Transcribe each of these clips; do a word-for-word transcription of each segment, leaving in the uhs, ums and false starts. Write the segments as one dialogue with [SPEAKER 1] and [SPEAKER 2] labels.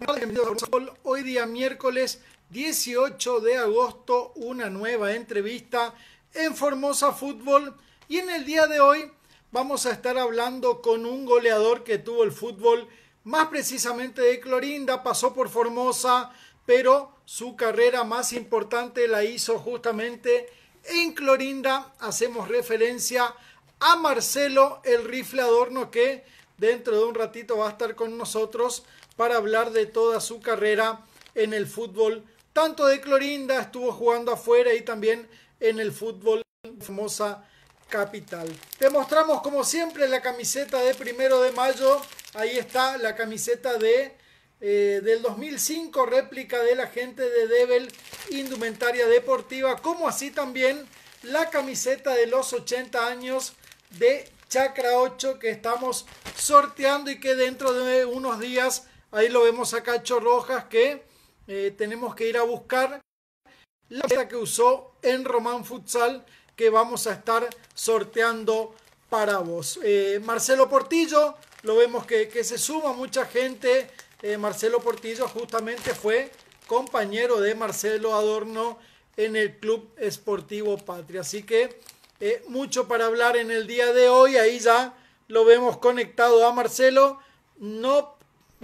[SPEAKER 1] Hoy día miércoles dieciocho de agosto, una nueva entrevista en Formosa Fútbol, y en el día de hoy vamos a estar hablando con un goleador que tuvo el fútbol, más precisamente de Clorinda. Pasó por Formosa, pero su carrera más importante la hizo justamente en Clorinda. Hacemos referencia a Marcelo el Rifle Adorno, que dentro de un ratito va a estar con nosotros para hablar de toda su carrera en el fútbol, tanto de Clorinda, estuvo jugando afuera, y también en el fútbol de Formosa capital. Te mostramos como siempre la camiseta de Primero de Mayo. Ahí está la camiseta de eh, del dos mil cinco, réplica de la gente de Debel Indumentaria Deportiva, como así también la camiseta de los ochenta años de Chacra ocho, que estamos sorteando y que dentro de unos días, ahí lo vemos a Cacho Rojas, que eh, tenemos que ir a buscar la camiseta que usó en Román Futsal, que vamos a estar sorteando para vos. Eh, Marcelo Portillo, lo vemos que, que se suma mucha gente. Eh, Marcelo Portillo justamente fue compañero de Marcelo Adorno en el Club Esportivo Patria. Así que eh, mucho para hablar en el día de hoy. Ahí ya lo vemos conectado a Marcelo. No,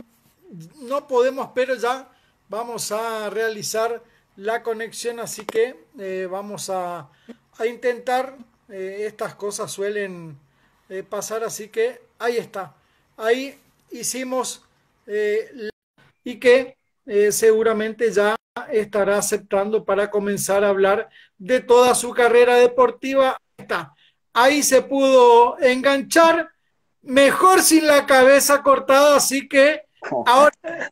[SPEAKER 1] no podemos, pero ya vamos a realizar la conexión. Así que eh, vamos a, a intentar. Eh, estas cosas suelen eh, pasar. Así que ahí está. Ahí hicimos eh, la, y que eh, seguramente ya estará aceptando para comenzar a hablar de toda su carrera deportiva. Está. Ahí se pudo enganchar, mejor sin la cabeza cortada, así que ahora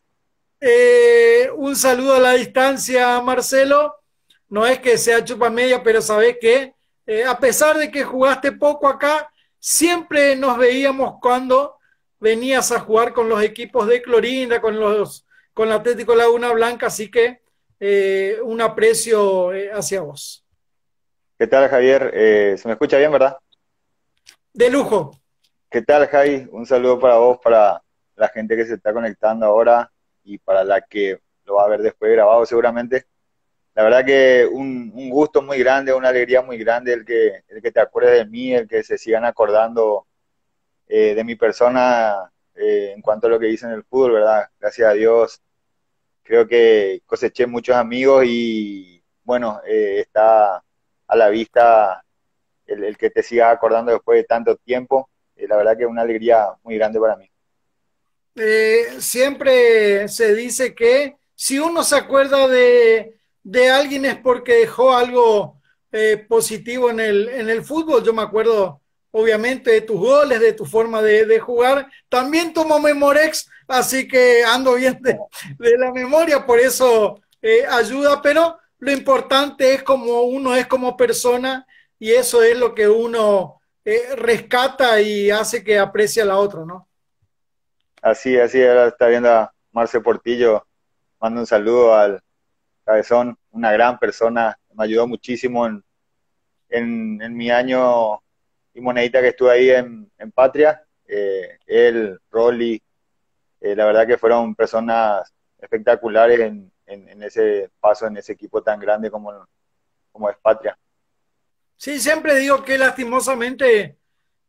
[SPEAKER 1] eh, un saludo a la distancia, Marcelo. No es que sea chupa media, pero sabés que eh, a pesar de que jugaste poco acá, siempre nos veíamos cuando venías a jugar con los equipos de Clorinda, con los con el Atlético Laguna Blanca, así que eh, un aprecio eh, hacia vos.
[SPEAKER 2] ¿Qué tal, Javier? Eh, ¿se me escucha bien, verdad?
[SPEAKER 1] De lujo.
[SPEAKER 2] ¿Qué tal, Javi? Un saludo para vos, para la gente que se está conectando ahora y para la que lo va a ver después grabado seguramente. La verdad que un, un gusto muy grande, una alegría muy grande el que, el que te acuerdes de mí, el que se sigan acordando eh, de mi persona eh, en cuanto a lo que hice en el fútbol, ¿verdad? Gracias a Dios. Creo que coseché muchos amigos y bueno, eh, está a la vista el, el que te sigas acordando después de tanto tiempo. Eh, la verdad que es una alegría muy grande para mí.
[SPEAKER 1] Eh, siempre se dice que si uno se acuerda de, de alguien es porque dejó algo eh, positivo en el, en el fútbol. Yo me acuerdo obviamente de tus goles, de tu forma de, de jugar. También tomo Memorex, así que ando bien de, de la memoria, por eso eh, ayuda, pero lo importante es como uno es como persona, y eso es lo que uno eh, rescata y hace que aprecie a la otra, ¿no?
[SPEAKER 2] Así, así, ahora está viendo a Marce Portillo. Mando un saludo al Cabezón, una gran persona. Me ayudó muchísimo en, en, en mi año y monedita que estuve ahí en, en Patria. Eh, él, Rolly, eh, la verdad que fueron personas espectaculares en, en, en ese paso, en ese equipo tan grande como, como es Patria.
[SPEAKER 1] Sí, siempre digo que lastimosamente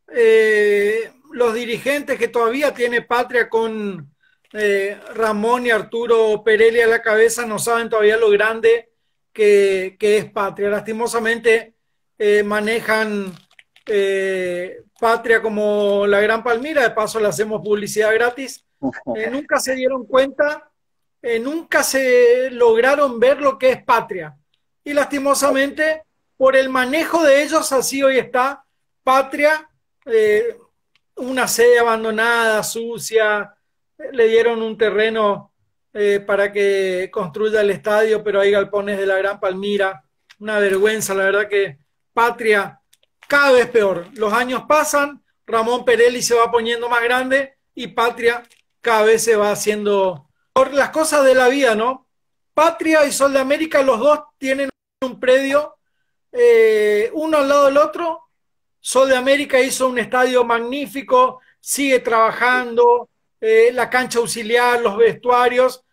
[SPEAKER 1] eh, los dirigentes que todavía tiene Patria con eh, Ramón y Arturo Perelli a la cabeza no saben todavía lo grande que, que es Patria. Lastimosamente eh, manejan eh, Patria como la Gran Palmira. De paso le hacemos publicidad gratis. Eh, nunca se dieron cuenta, eh, nunca se lograron ver lo que es Patria, y lastimosamente por el manejo de ellos así hoy está Patria, eh, una sede abandonada, sucia. Eh, le dieron un terreno eh, para que construya el estadio, pero hay galpones de la Gran Palmira. Una vergüenza, la verdad que Patria cada vez peor. Los años pasan, Ramón Perelli se va poniendo más grande y Patria cada vez se va haciendo por las cosas de la vida, ¿no? Patria y Sol de América, los dos tienen un predio, eh, uno al lado del otro. Sol de América hizo un estadio magnífico, sigue trabajando, eh, la cancha auxiliar, los vestuarios.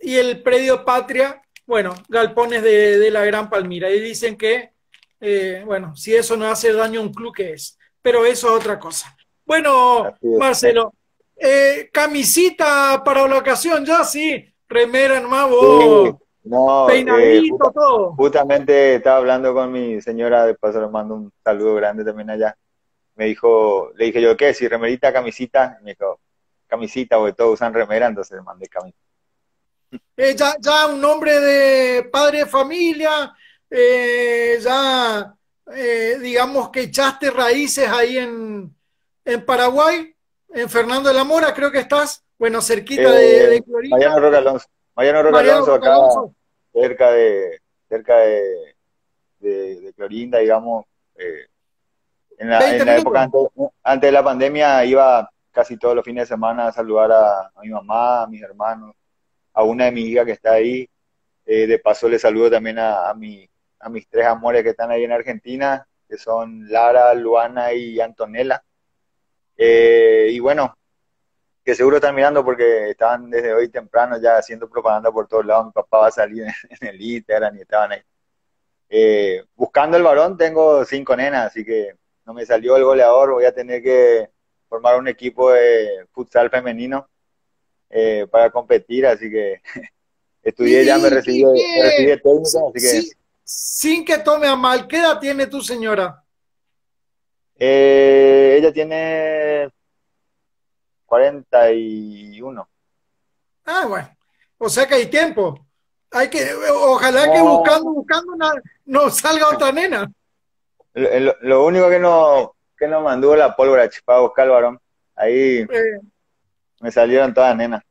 [SPEAKER 1] y el predio Patria, bueno, galpones de, de la Gran Palmira. Y dicen que, eh, bueno, si eso no hace daño a un club, ¿qué es? Pero eso es otra cosa. Bueno,
[SPEAKER 2] Así es.
[SPEAKER 1] Marcelo, eh, camisita para la ocasión, ya sí, remera nomás
[SPEAKER 2] Sí,
[SPEAKER 1] vos,
[SPEAKER 2] no, eh,
[SPEAKER 1] peinadito,
[SPEAKER 2] justa-
[SPEAKER 1] todo.
[SPEAKER 2] justamente estaba hablando con mi señora, de paso le mando un saludo grande también allá. Me dijo, le dije yo, ¿qué? Si remerita, camisita. Y me dijo, camisita, porque todos usan remera, entonces le mandé camisita.
[SPEAKER 1] Eh, ya, ya un nombre de padre de familia, eh, ya eh, digamos que echaste raíces ahí en, en Paraguay, en Fernando de la Mora, creo que estás, bueno, cerquita de,
[SPEAKER 2] Eh,
[SPEAKER 1] de Clorinda,
[SPEAKER 2] Mariano Roca Alonso, Mariano Roca
[SPEAKER 1] Mariano
[SPEAKER 2] Alonso
[SPEAKER 1] Roca
[SPEAKER 2] acá,
[SPEAKER 1] Alonso,
[SPEAKER 2] cerca de, cerca de, de, de Clorinda, digamos. eh, en la,
[SPEAKER 1] veinte
[SPEAKER 2] en la época
[SPEAKER 1] minutos.
[SPEAKER 2] antes, antes de la pandemia iba casi todos los fines de semana a saludar a, a mi mamá, a mis hermanos, a una de mis hijas que está ahí. Eh, de paso le saludo también a, a, mi, a mis tres amores que están ahí en Argentina, que son Lara, Luana y Antonella. Eh, y bueno, que seguro están mirando porque estaban desde hoy temprano ya haciendo propaganda por todos lados. Mi papá va a salir en, en el Instagram y estaban ahí. Eh, buscando el varón tengo cinco nenas, así que no me salió el goleador. Voy a tener que formar un equipo de futsal femenino eh, para competir, así que estudié ya, me
[SPEAKER 1] Y, y,
[SPEAKER 2] recibí,
[SPEAKER 1] y
[SPEAKER 2] me recibí
[SPEAKER 1] que,
[SPEAKER 2] de técnico, así que
[SPEAKER 1] sí, sin que tome a mal, ¿qué edad tiene tu señora?
[SPEAKER 2] eh, ella tiene cuarenta y uno.
[SPEAKER 1] Ah, bueno, o sea que hay tiempo. Hay que, ojalá que
[SPEAKER 2] No,
[SPEAKER 1] buscando, buscando, una- no salga otra nena.
[SPEAKER 2] lo, lo- lo único que no, que no mandó la pólvora ch, para buscar el varón. Ahí
[SPEAKER 1] Eh,
[SPEAKER 2] me salieron todas nenas.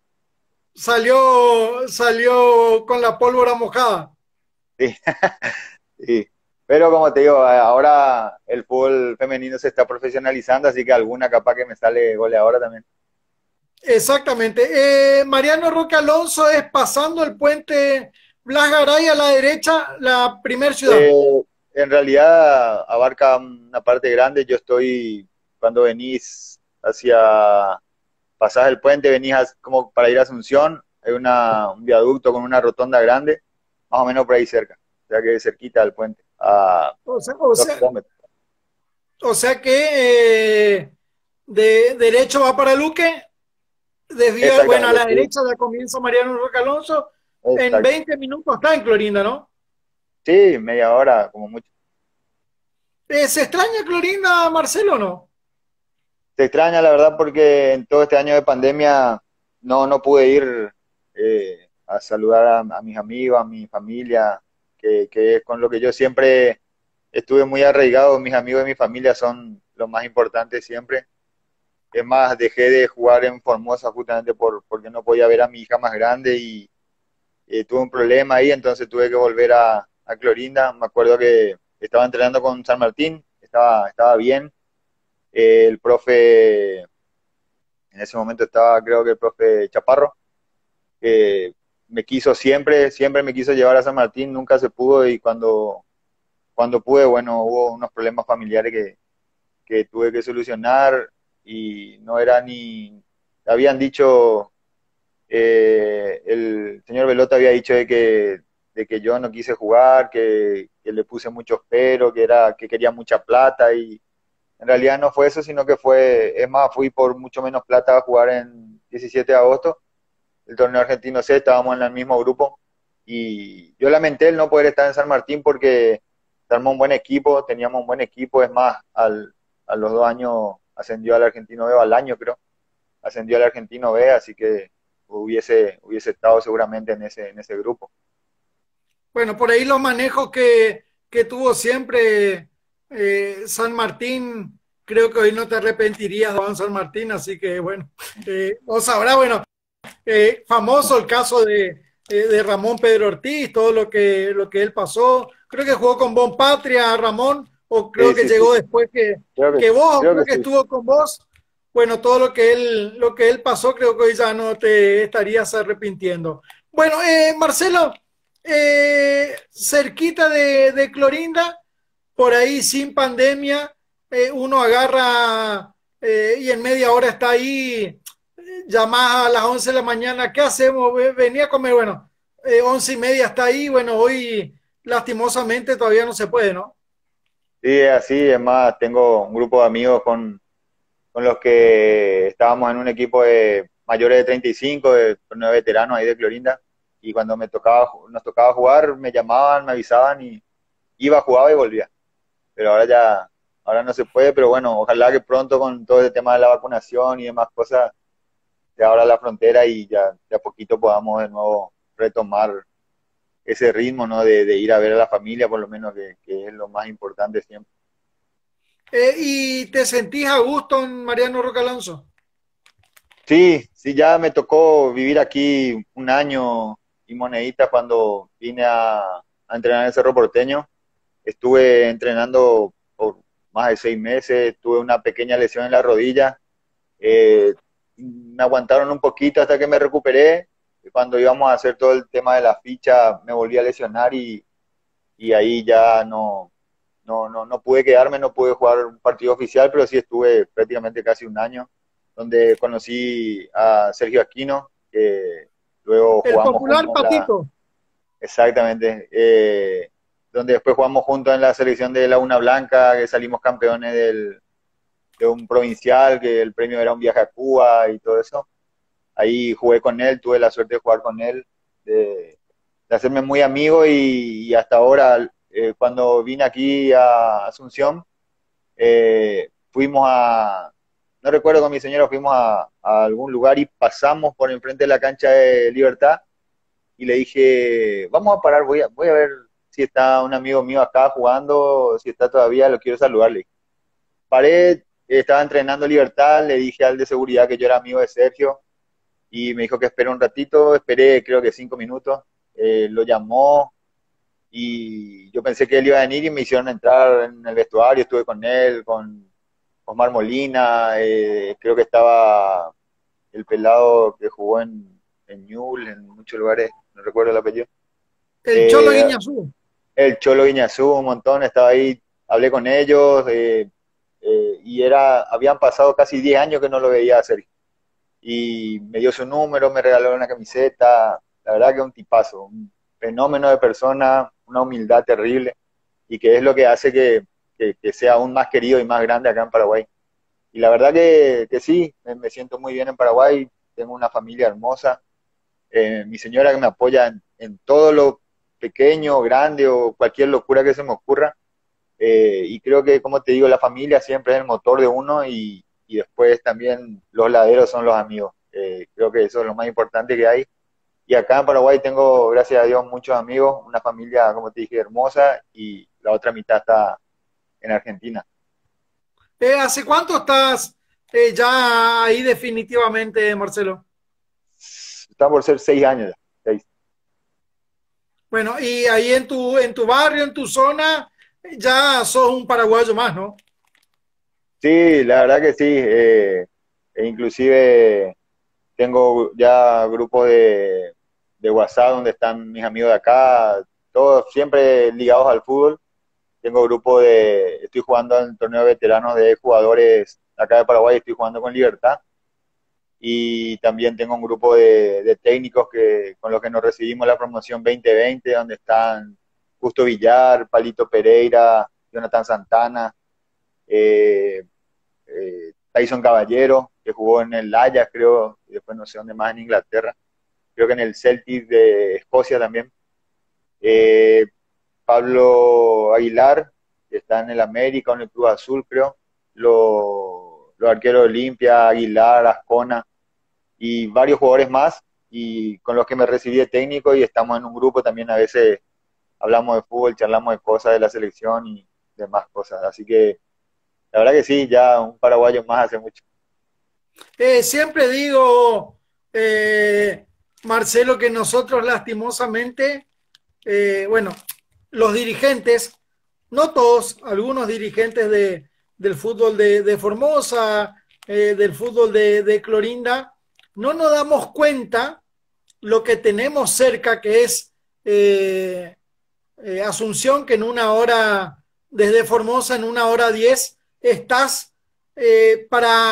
[SPEAKER 1] salió, salió con la pólvora mojada.
[SPEAKER 2] Sí, sí. Pero como te digo, ahora el fútbol femenino se está profesionalizando, así que alguna capaz que me sale goleadora también.
[SPEAKER 1] Exactamente. Eh, Mariano Roque Alonso es pasando el puente Blas Garay a la derecha, la primer ciudad.
[SPEAKER 2] Eh, en realidad abarca una parte grande. Yo estoy, cuando venís hacia, pasás el puente, venís a- como para ir a Asunción, hay una, un viaducto con una rotonda grande, más o menos por ahí cerca, o sea que cerquita del puente, a
[SPEAKER 1] O sea, o
[SPEAKER 2] dos
[SPEAKER 1] sea,
[SPEAKER 2] kilómetros.
[SPEAKER 1] o sea que eh, de derecho va para Luque, desvía, bueno, a
[SPEAKER 2] Exactamente,
[SPEAKER 1] la
[SPEAKER 2] sí,
[SPEAKER 1] derecha ya comienza Mariano Roque Alonso. En
[SPEAKER 2] exacto.
[SPEAKER 1] veinte minutos está en Clorinda, ¿no?
[SPEAKER 2] Sí, media hora, como mucho.
[SPEAKER 1] Eh, ¿Se extraña Clorinda, Marcelo, o no?
[SPEAKER 2] Se extraña, la verdad, porque en todo este año de pandemia no, no pude ir eh, a saludar a, a mis amigos, a mi familia, que, que es con lo que yo siempre estuve muy arraigado. Mis amigos y mi familia son lo más importante siempre. Es más, dejé de jugar en Formosa justamente por, porque no podía ver a mi hija más grande y eh, tuve un problema ahí, entonces tuve que volver a, a Clorinda. Me acuerdo que estaba entrenando con San Martín, estaba, estaba bien. Eh, el profe en ese momento estaba, creo que el profe Chaparro, que me quiso siempre, siempre me quiso llevar a San Martín, nunca se pudo y cuando, cuando pude, bueno, hubo unos problemas familiares que, que tuve que solucionar y no era ni, habían dicho, eh, el señor Velota había dicho de que, de que yo no quise jugar, que, que le puse muchos pero, que, era, que quería mucha plata y en realidad no fue eso, sino que fue, es más, fui por mucho menos plata a jugar en diecisiete de agosto el torneo argentino C, estábamos en el mismo grupo y yo lamenté el no poder estar en San Martín porque armó un buen equipo, teníamos un buen equipo, es más, al, a los dos años ascendió al Argentino B, al año creo, ascendió al Argentino B, así que hubiese, hubiese estado seguramente en ese, en ese grupo.
[SPEAKER 1] Bueno, por ahí los manejos que, que tuvo siempre eh, San Martín, creo que hoy no te arrepentirías de Juan San Martín, así que bueno, eh, vos sabrás, bueno, eh, famoso el caso de, eh, de Ramón Pedro Ortiz, todo lo que, lo que él pasó, creo que jugó con Bon Patria, Ramón, o creo
[SPEAKER 2] Sí,
[SPEAKER 1] que
[SPEAKER 2] sí, sí,
[SPEAKER 1] llegó después que,
[SPEAKER 2] creo que,
[SPEAKER 1] que vos, o
[SPEAKER 2] creo
[SPEAKER 1] creo
[SPEAKER 2] que
[SPEAKER 1] que
[SPEAKER 2] sí.
[SPEAKER 1] estuvo con vos, bueno, todo lo que él, lo que él pasó, creo que hoy ya no te estarías arrepintiendo. Bueno, eh, Marcelo, eh, cerquita de, de Clorinda, por ahí sin pandemia, eh, uno agarra eh, y en media hora está ahí. llamás a las once de la mañana, ¿qué hacemos? Venía a comer, bueno, eh, once y media está ahí, bueno, hoy lastimosamente todavía no se puede, ¿no?
[SPEAKER 2] Sí, es así, es más, tengo un grupo de amigos con, con los que estábamos en un equipo de mayores de treinta y cinco, de torneo de veteranos ahí de Clorinda, y cuando me tocaba, nos tocaba jugar, me llamaban, me avisaban y iba, jugaba y volvía. Pero ahora ya, ahora no se puede, pero bueno, ojalá que pronto con todo el tema de la vacunación y demás cosas, se abra la frontera y ya de a poquito podamos de nuevo retomar ese ritmo, ¿no? De, de ir a ver a la familia, por lo menos, que, que es lo más importante siempre.
[SPEAKER 1] Eh, ¿y te sentís a gusto en Mariano Roca Alonso?
[SPEAKER 2] Sí, sí, ya me tocó vivir aquí un año y monedita cuando vine a, a entrenar en Cerro Porteño. Estuve entrenando por más de seis meses, tuve una pequeña lesión en la rodilla, eh, me aguantaron un poquito hasta que me recuperé. Cuando íbamos a hacer todo el tema de la ficha, me volví a lesionar y, y ahí ya no, no, no, no pude quedarme, no pude jugar un partido oficial, pero sí estuve prácticamente casi un año, donde conocí a Sergio Aquino, que luego
[SPEAKER 1] El
[SPEAKER 2] jugamos
[SPEAKER 1] popular
[SPEAKER 2] juntos en la,
[SPEAKER 1] Patito.
[SPEAKER 2] exactamente, eh, donde después jugamos juntos en la selección de Laguna Blanca, que salimos campeones del, de un provincial, que el premio era un viaje a Cuba y todo eso. Ahí jugué con él, tuve la suerte de jugar con él, de, de hacerme muy amigo y, y hasta ahora, eh, cuando vine aquí a Asunción, eh, fuimos a, no recuerdo con mi señora, fuimos a, a algún lugar y pasamos por enfrente de la cancha de Libertad y le dije, vamos a parar, voy a, voy a ver si está un amigo mío acá jugando, si está todavía, lo quiero saludarle. Paré, estaba entrenando Libertad, le dije al de seguridad que yo era amigo de Sergio y me dijo que espere un ratito, esperé creo que cinco minutos, eh, lo llamó y yo pensé que él iba a venir y me hicieron entrar en el vestuario, estuve con él, con Osmar Molina, eh, creo que estaba el pelado que jugó en, en Newell, en muchos lugares, no recuerdo el apellido.
[SPEAKER 1] El Cholo
[SPEAKER 2] Eh,
[SPEAKER 1] Guiñazú.
[SPEAKER 2] el Cholo Guiñazú, un montón, estaba ahí, hablé con ellos, eh, eh, y era, habían pasado casi diez años que no lo veía hacer. Y me dio su número, me regaló una camiseta, la verdad que es un tipazo, un fenómeno de persona, una humildad terrible, y que es lo que hace que, que, que sea aún más querido y más grande acá en Paraguay. Y la verdad que, que sí, me, me, siento muy bien en Paraguay, tengo una familia hermosa, eh, mi señora que me apoya en, en, todo lo pequeño, grande o cualquier locura que se me ocurra, eh, y creo que, como te digo, la familia siempre es el motor de uno y, y después también los laderos son los amigos. Eh, creo que eso es lo más importante que hay. Y acá en Paraguay tengo, gracias a Dios, muchos amigos, una familia, como te dije, hermosa y la otra mitad está en Argentina.
[SPEAKER 1] Eh, ¿hace cuánto estás eh, ya ahí definitivamente, Marcelo?
[SPEAKER 2] Está por ser seis años ya. Seis.
[SPEAKER 1] Bueno, y ahí en tu, en tu barrio, en tu zona, ya sos un paraguayo más, ¿no?
[SPEAKER 2] Sí, la verdad que sí. Eh, e inclusive tengo ya grupos de, de WhatsApp donde están mis amigos de acá, todos siempre ligados al fútbol. Tengo grupo de, estoy jugando en el torneo de veteranos de jugadores acá de Paraguay, estoy jugando con Libertad. Y también tengo un grupo de, de técnicos que, con los que nos recibimos la promoción veinte veinte, donde están Justo Villar, Palito Pereira, Jonathan Santana, eh, eh, Tyson Caballero, que jugó en el Ajax, creo, y después no sé dónde más en Inglaterra, creo que en el Celtic de Escocia también. Eh, Pablo Aguilar, que está en el América, en el Cruz Azul, creo. Los, los arqueros de Olimpia, Aguilar, Ascona y varios jugadores más, y con los que me recibí de técnico y estamos en un grupo también, a veces hablamos de fútbol, charlamos de cosas de la selección y demás cosas. Así que la verdad que sí, ya un paraguayo más hace mucho.
[SPEAKER 1] Eh, siempre digo, eh, Marcelo, que nosotros lastimosamente, eh, bueno, los dirigentes, no todos, algunos dirigentes de, del fútbol de, de Formosa, eh, del fútbol de, de Clorinda, no nos damos cuenta lo que tenemos cerca, que es eh, eh, Asunción, que en una hora, desde Formosa, en una hora diez, estás eh, para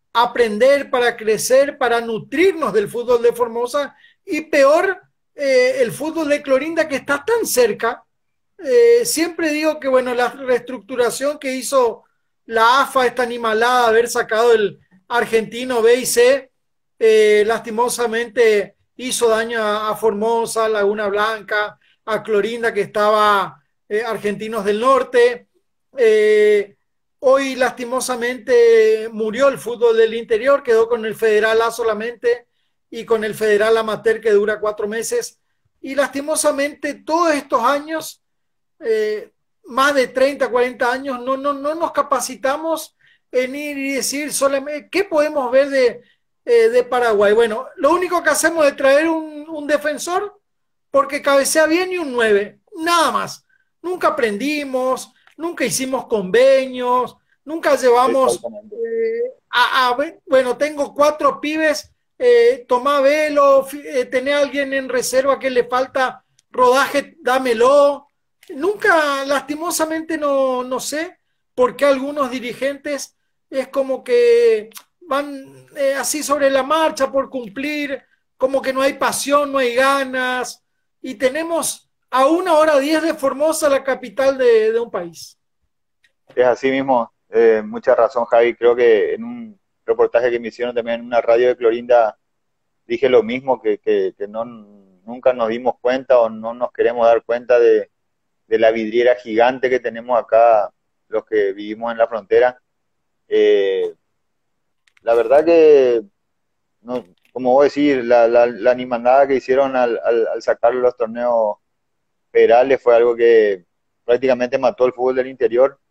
[SPEAKER 1] aprender, para crecer, para nutrirnos del fútbol de Formosa, y peor, eh, el fútbol de Clorinda que está tan cerca. Eh, siempre digo que, bueno, la reestructuración que hizo la A F A es tan animalada, haber sacado el Argentino B y C, eh, lastimosamente hizo daño a, a Formosa, Laguna Blanca, a Clorinda, que estaba eh, Argentinos del Norte. Eh, hoy, lastimosamente, murió el fútbol del interior, quedó con el Federal A solamente y con el Federal Amateur, que dura cuatro meses. Y lastimosamente, todos estos años, eh, más de treinta, cuarenta años, no, no, no nos capacitamos en ir y decir solamente qué podemos ver de, eh, de Paraguay. Bueno, lo único que hacemos es traer un, un defensor porque cabecea bien y un nueve, nada más. Nunca aprendimos, nunca hicimos convenios, nunca llevamos eh, a, a, bueno, tengo cuatro pibes, eh, tomá velo, eh, tener a alguien en reserva que le falta rodaje, dámelo. Nunca, lastimosamente, no, no sé por qué algunos dirigentes es como que van eh, así sobre la marcha por cumplir, como que no hay pasión, no hay ganas, y tenemos a una hora diez de Formosa, la capital de, de un país.
[SPEAKER 2] Es así mismo, eh, mucha razón, Javi. Creo que en un reportaje que me hicieron también en una radio de Clorinda dije lo mismo, que, que, que no, nunca nos dimos cuenta o no nos queremos dar cuenta de, de la vidriera gigante que tenemos acá los que vivimos en la frontera. Eh, la verdad que, no, como vos decís, la, la, la animandada que hicieron al, al, al sacar los torneos federales fue algo que prácticamente mató el fútbol del interior,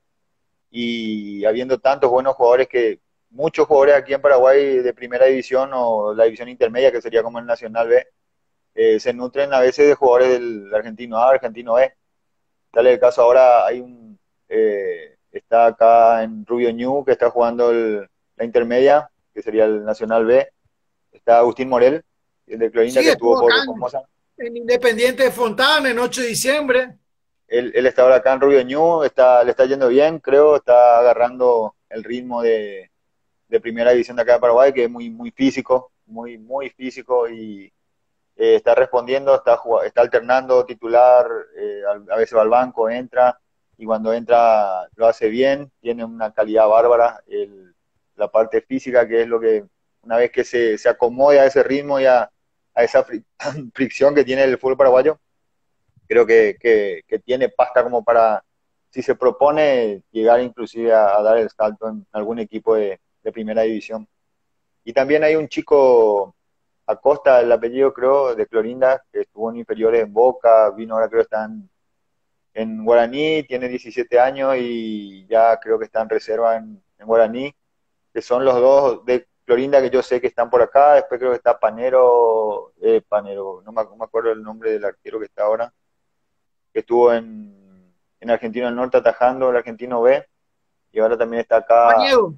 [SPEAKER 2] y habiendo tantos buenos jugadores, que muchos jugadores aquí en Paraguay de primera división o la división intermedia, que sería como el Nacional B, eh, se nutren a veces de jugadores del Argentino A, Argentino B. Tal el caso ahora, hay un eh, está acá en Rubio Ñu, que está jugando el, la intermedia, que sería el Nacional B. Está Agustín Morel, el de Clorinda,
[SPEAKER 1] Sí,
[SPEAKER 2] que estuvo
[SPEAKER 1] estuvo
[SPEAKER 2] por
[SPEAKER 1] acá
[SPEAKER 2] Formosa.
[SPEAKER 1] en, en Independiente de Fontana en ocho de diciembre.
[SPEAKER 2] Él, él está ahora acá en Rubio Ñu, está, le está yendo bien, creo, está agarrando el ritmo de, de primera división de acá de Paraguay, que es muy, muy físico, muy, muy físico, y eh, está respondiendo, está, está alternando titular, eh, a, a veces va al banco, entra, y cuando entra lo hace bien, tiene una calidad bárbara, el, la parte física, que es lo que, una vez que se, se acomode a ese ritmo y a, a esa fricción que tiene el fútbol paraguayo, creo que, que, que tiene pasta como para, si se propone, llegar inclusive a, a dar el salto en algún equipo de, de primera división. Y también hay un chico, Acosta, el apellido creo, de Clorinda, que estuvo en inferiores en Boca, vino ahora creo que está en, en Guaraní, tiene diecisiete años y ya creo que está en reserva en, en Guaraní, que son los dos de Clorinda que yo sé que están por acá. Después creo que está Panero, eh, Panero, no me, no me acuerdo el nombre del arquero que está ahora, que estuvo en, en Argentino del Norte atajando el Argentino B, y ahora también está acá,
[SPEAKER 1] Pañego.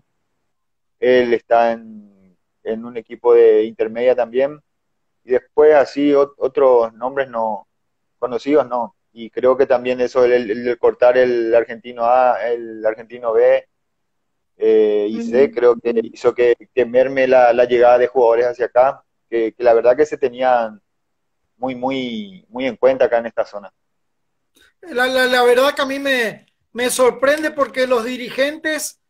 [SPEAKER 2] él está en, en un equipo de intermedia también, y después así ot otros nombres no conocidos no, y creo que también eso, el, el, el cortar el Argentino A, el Argentino B eh, y C, creo que hizo que, que merme la, la llegada de jugadores hacia acá, que, que la verdad que se tenían muy, muy, muy en cuenta acá en esta zona.
[SPEAKER 1] La, la, la verdad que a mí me, me sorprende porque los dirigentes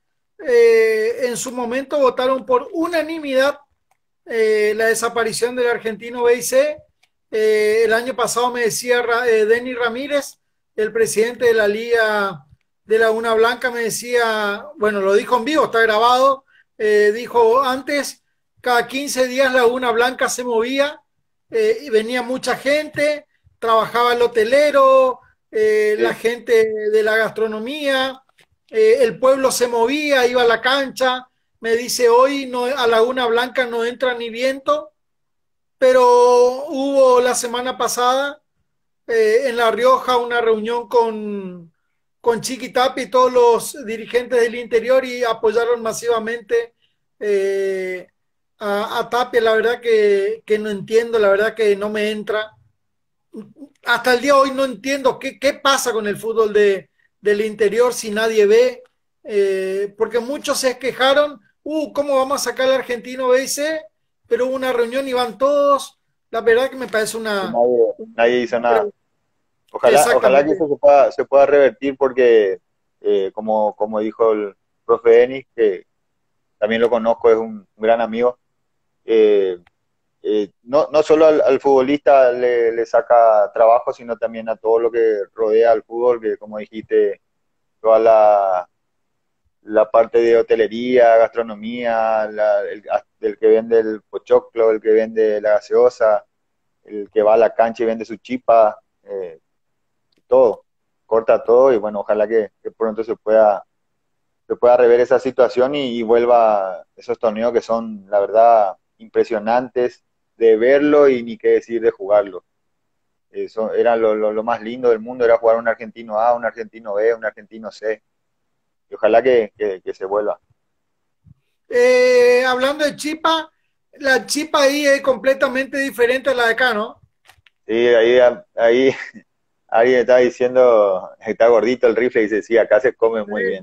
[SPEAKER 1] eh, en su momento votaron por unanimidad eh, la desaparición del Argentino B y C. Eh, el año pasado me decía eh, Denis Ramírez, el presidente de la Liga de Laguna Blanca, me decía, bueno, lo dijo en vivo, está grabado, eh, dijo antes, cada quince días Laguna Blanca se movía eh, y venía mucha gente, trabajaba el hotelero, eh,
[SPEAKER 2] Sí.
[SPEAKER 1] la gente de la gastronomía, eh, el pueblo se movía, iba a la cancha. Me dice, hoy no, a Laguna Blanca no entra ni viento, pero hubo la semana pasada eh, en La Rioja una reunión con, con Chiqui Tapi y todos los dirigentes del interior, y apoyaron masivamente eh, a, a Tapia. La verdad que, que no entiendo, la verdad que no me entra. Hasta el día de hoy no entiendo qué, qué pasa con el fútbol de, del interior si nadie ve, eh, porque muchos se quejaron. uh, ¿cómo vamos a sacar al argentino B C? Pero hubo una reunión y van todos. La verdad que me parece
[SPEAKER 2] Y
[SPEAKER 1] una...
[SPEAKER 2] nadie, nadie hizo nada. Ojalá, ojalá que
[SPEAKER 1] Exactamente.
[SPEAKER 2] eso se pueda, se pueda revertir porque, eh, como, como dijo el profe Denis, que también lo conozco, es un gran amigo, eh, eh, no, no solo al, al futbolista le, le saca trabajo, sino también a todo lo que rodea al fútbol, que como dijiste, toda la, la parte de hotelería, gastronomía, la, el, el que vende el pochoclo, el que vende la gaseosa, el que va a la cancha y vende su chipa, eh, todo, corta todo y bueno, ojalá que, que pronto se pueda, se pueda rever esa situación y, y vuelva esos torneos que son, la verdad, impresionantes de verlo y ni qué decir de jugarlo. Eso era lo, lo, lo más lindo del mundo, era jugar un argentino A, un argentino B, un argentino C. Y ojalá que, que, que se vuelva.
[SPEAKER 1] Eh, hablando de chipa, la chipa ahí es completamente diferente a la de acá, ¿no?
[SPEAKER 2] Sí, ahí, ahí alguien estaba diciendo, está gordito el rifle y dice, sí, acá se come muy
[SPEAKER 1] Sí.
[SPEAKER 2] bien.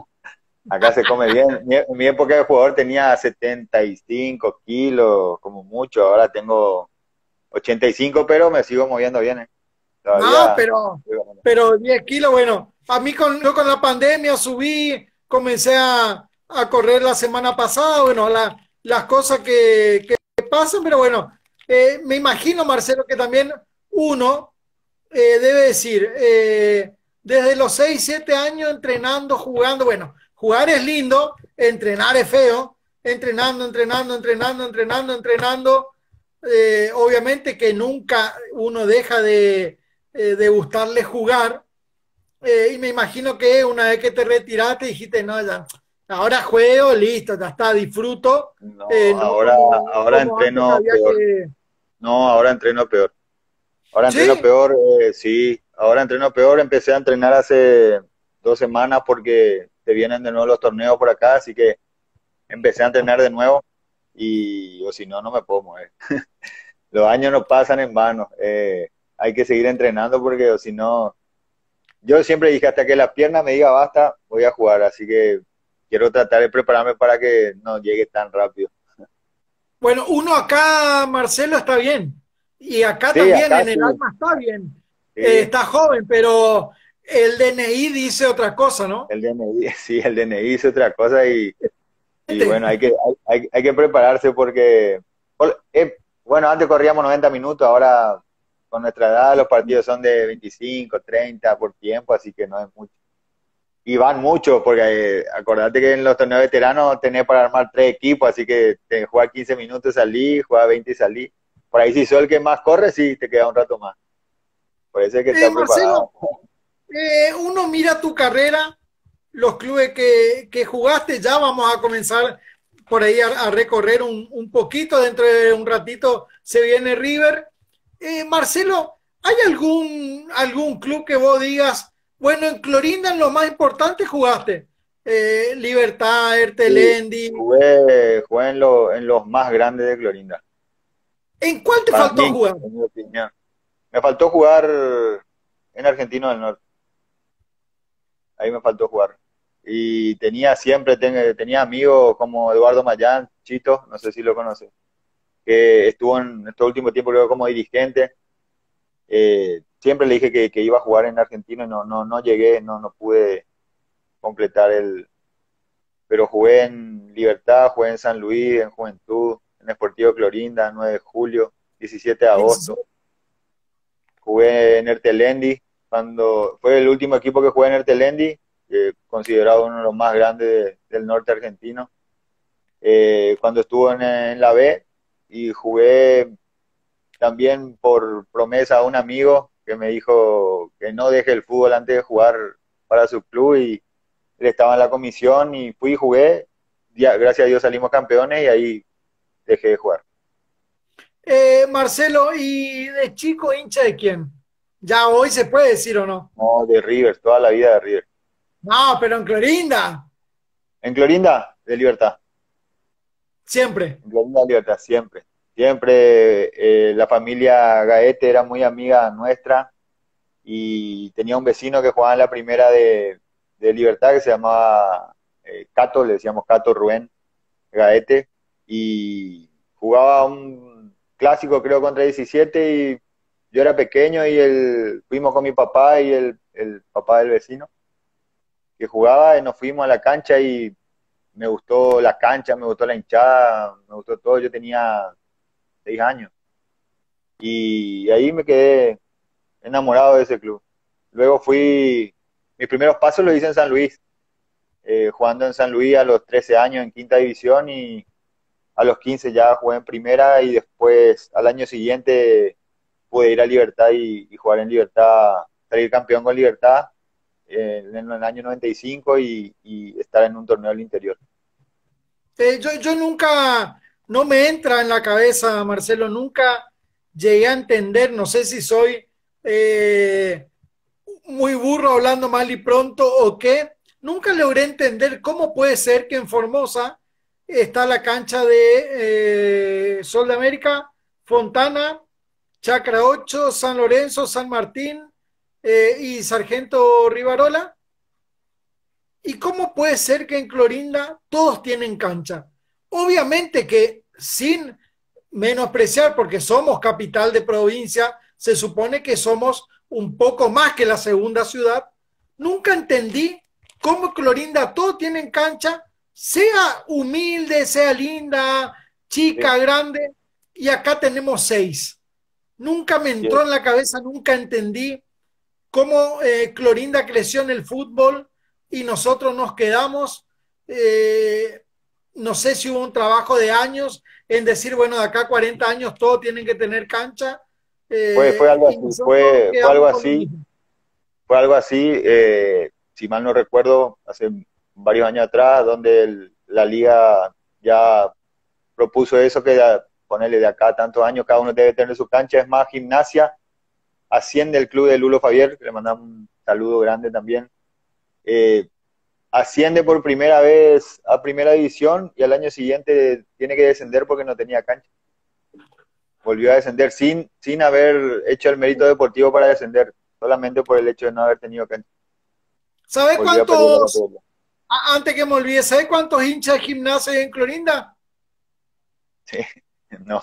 [SPEAKER 2] Acá se come bien. Mi- En mi época de jugador tenía setenta y cinco kilos, como mucho. Ahora tengo ochenta y cinco, pero me sigo moviendo bien, ¿eh?
[SPEAKER 1] No,
[SPEAKER 2] Todavía.
[SPEAKER 1] pero, pero diez kilos, bueno, a mí con, yo con la pandemia subí, comencé a, a correr la semana pasada, bueno, la, las cosas que, que pasan, pero bueno, eh, me imagino, Marcelo, que también uno eh, debe decir, eh, desde los seis siete años entrenando, jugando, bueno, jugar es lindo, entrenar es feo, entrenando, entrenando, entrenando, entrenando, entrenando, eh, obviamente que nunca uno deja de, eh, de gustarle jugar, eh, y me imagino que una vez que te retiraste dijiste, no, ya, ahora juego, listo, ya está, disfruto,
[SPEAKER 2] No,
[SPEAKER 1] eh, no
[SPEAKER 2] ahora,
[SPEAKER 1] como,
[SPEAKER 2] ahora
[SPEAKER 1] como antes
[SPEAKER 2] entreno
[SPEAKER 1] había
[SPEAKER 2] peor.
[SPEAKER 1] que...
[SPEAKER 2] No, ahora entreno peor. Ahora entreno
[SPEAKER 1] Sí,
[SPEAKER 2] peor, eh, sí. Ahora entreno peor. Empecé a entrenar hace dos semanas porque se vienen de nuevo los torneos por acá, así que empecé a entrenar de nuevo y o si no, no me puedo mover. Los años no pasan en vano. Eh, hay que seguir entrenando porque o si no, yo siempre dije hasta que la pierna me diga basta, voy a jugar, así que quiero tratar de prepararme para que no llegue tan rápido.
[SPEAKER 1] bueno, uno acá, Marcelo, está bien. Y acá
[SPEAKER 2] Sí,
[SPEAKER 1] también
[SPEAKER 2] acá
[SPEAKER 1] en el
[SPEAKER 2] sí,
[SPEAKER 1] alma está bien. Eh,
[SPEAKER 2] sí,
[SPEAKER 1] está joven, pero el D N I dice otra cosa, ¿no?
[SPEAKER 2] el D N I, sí, el D N I es otra cosa y, y bueno,
[SPEAKER 1] Este,
[SPEAKER 2] hay que, hay, hay- hay que prepararse porque, eh, bueno, antes corríamos noventa minutos, ahora con nuestra edad los partidos son de veinticinco, treinta por tiempo, así que no es mucho. Y van mucho, porque eh, acordate que en los torneos veteranos tenés para armar tres equipos, así que te jugar quince minutos salí, jugar veinte y salí. Por ahí si sos el que más corre, sí, te queda un rato más. Por eso hay que
[SPEAKER 1] eh,
[SPEAKER 2] estar preparado.
[SPEAKER 1] Marcelo, eh, uno mira tu carrera, los clubes que, que jugaste, ya vamos a comenzar por ahí a, a recorrer un, un, poquito, dentro de un ratito se viene River. Eh, Marcelo, ¿hay algún, algún club que vos digas, bueno, en Clorinda en lo más importante jugaste? Eh, Libertad,
[SPEAKER 2] Sí,
[SPEAKER 1] Ertelendi.
[SPEAKER 2] jugué, jugué en, lo- en los más grandes de Clorinda.
[SPEAKER 1] ¿En cuál te
[SPEAKER 2] Para
[SPEAKER 1] faltó
[SPEAKER 2] mí,
[SPEAKER 1] jugar?
[SPEAKER 2] en mi opinión. Me faltó jugar en Argentino del Norte. Ahí me faltó jugar. Y tenía siempre, ten- tenía amigos como Eduardo Mayán, Chito, no sé si lo conoces, que estuvo en este último tiempo luego como dirigente. Eh, siempre le dije que, que, iba a jugar en Argentina y no, no, no llegué, no, no pude completar el... Pero jugué en Libertad, jugué en San Luis, en Juventud, en Sportivo Clorinda, nueve de julio, diecisiete de agosto. Jugué en Ertelendi, cuando fue el último equipo que jugué en Ertelendi, eh, considerado uno de los más grandes de, del norte argentino. Eh, cuando estuvo en, en la B y jugué también por promesa a un amigo que me dijo que no deje el fútbol antes de jugar para su club y él estaba en la comisión y fui y jugué, ya, gracias a Dios salimos campeones y ahí dejé de jugar.
[SPEAKER 1] Eh, Marcelo, ¿y de chico hincha de quién? Ya hoy se puede decir o no.
[SPEAKER 2] No, de River, toda la vida de River.
[SPEAKER 1] No, pero en Clorinda,
[SPEAKER 2] En Clorinda, de Libertad.
[SPEAKER 1] siempre.
[SPEAKER 2] En Clorinda, de Libertad, siempre. Siempre eh, la familia Gaete era muy amiga nuestra y tenía un vecino que jugaba en la primera de, de Libertad que se llamaba eh, Cato, le decíamos Cato Rubén. Gaete, y jugaba un clásico creo contra diecisiete y yo era pequeño y el, fuimos con mi papá y el, el papá del vecino que jugaba y nos fuimos a la cancha y me gustó la cancha, me gustó la hinchada, me gustó todo, yo tenía seis años y ahí me quedé enamorado de ese club. Luego fui, mis primeros pasos los hice en San Luis, eh, jugando en San Luis a los trece años en quinta división y a los quince ya jugué en primera y después al año siguiente pude ir a Libertad y, y jugar en Libertad, salir campeón con Libertad eh, en el año noventa y cinco y, y estar en un torneo del interior.
[SPEAKER 1] Eh, yo, yo nunca, no me entra en la cabeza, Marcelo, nunca llegué a entender, no sé si soy eh, muy burro hablando mal y pronto o qué, nunca logré entender cómo puede ser que en Formosa está la cancha de eh, Sol de América, Fontana, Chacra ocho, San Lorenzo, San Martín eh, y Sargento Rivarola. ¿Y cómo puede ser que en Clorinda todos tienen cancha? Obviamente que sin menospreciar, porque somos capital de provincia, se supone que somos un poco más que la segunda ciudad. Nunca entendí cómo Clorinda todos tienen cancha, sea humilde, sea linda, chica,
[SPEAKER 2] Sí,
[SPEAKER 1] grande, y acá tenemos seis. Nunca me
[SPEAKER 2] sí,
[SPEAKER 1] entró en la cabeza, nunca entendí cómo eh, Clorinda creció en el fútbol y nosotros nos quedamos. Eh, no sé si hubo un trabajo de años en decir, bueno, de acá a cuarenta años todos tienen que tener cancha
[SPEAKER 2] fue, fue
[SPEAKER 1] eh,
[SPEAKER 2] algo
[SPEAKER 1] y
[SPEAKER 2] así,
[SPEAKER 1] nosotros
[SPEAKER 2] fue, fue algo
[SPEAKER 1] quedamos con lo
[SPEAKER 2] así,
[SPEAKER 1] mismo.
[SPEAKER 2] fue algo así, eh, si mal no recuerdo, hace varios años atrás, donde el, la liga ya propuso eso, que ponerle de acá a tantos años, cada uno debe tener su cancha. Es más, Gimnasia asciende el club de Lulo Fabier, que le mandamos un saludo grande también, eh, asciende por primera vez a primera división y al año siguiente tiene que descender porque no tenía cancha. Volvió a descender sin, sin haber hecho el mérito deportivo para descender, solamente por el hecho de no haber tenido cancha.
[SPEAKER 1] ¿Sabe
[SPEAKER 2] Volvió a perder la
[SPEAKER 1] cuántos,
[SPEAKER 2] categoría.
[SPEAKER 1] antes que me olvide, ¿sabe cuántos hinchas de gimnasia hay en Clorinda?
[SPEAKER 2] Sí, no.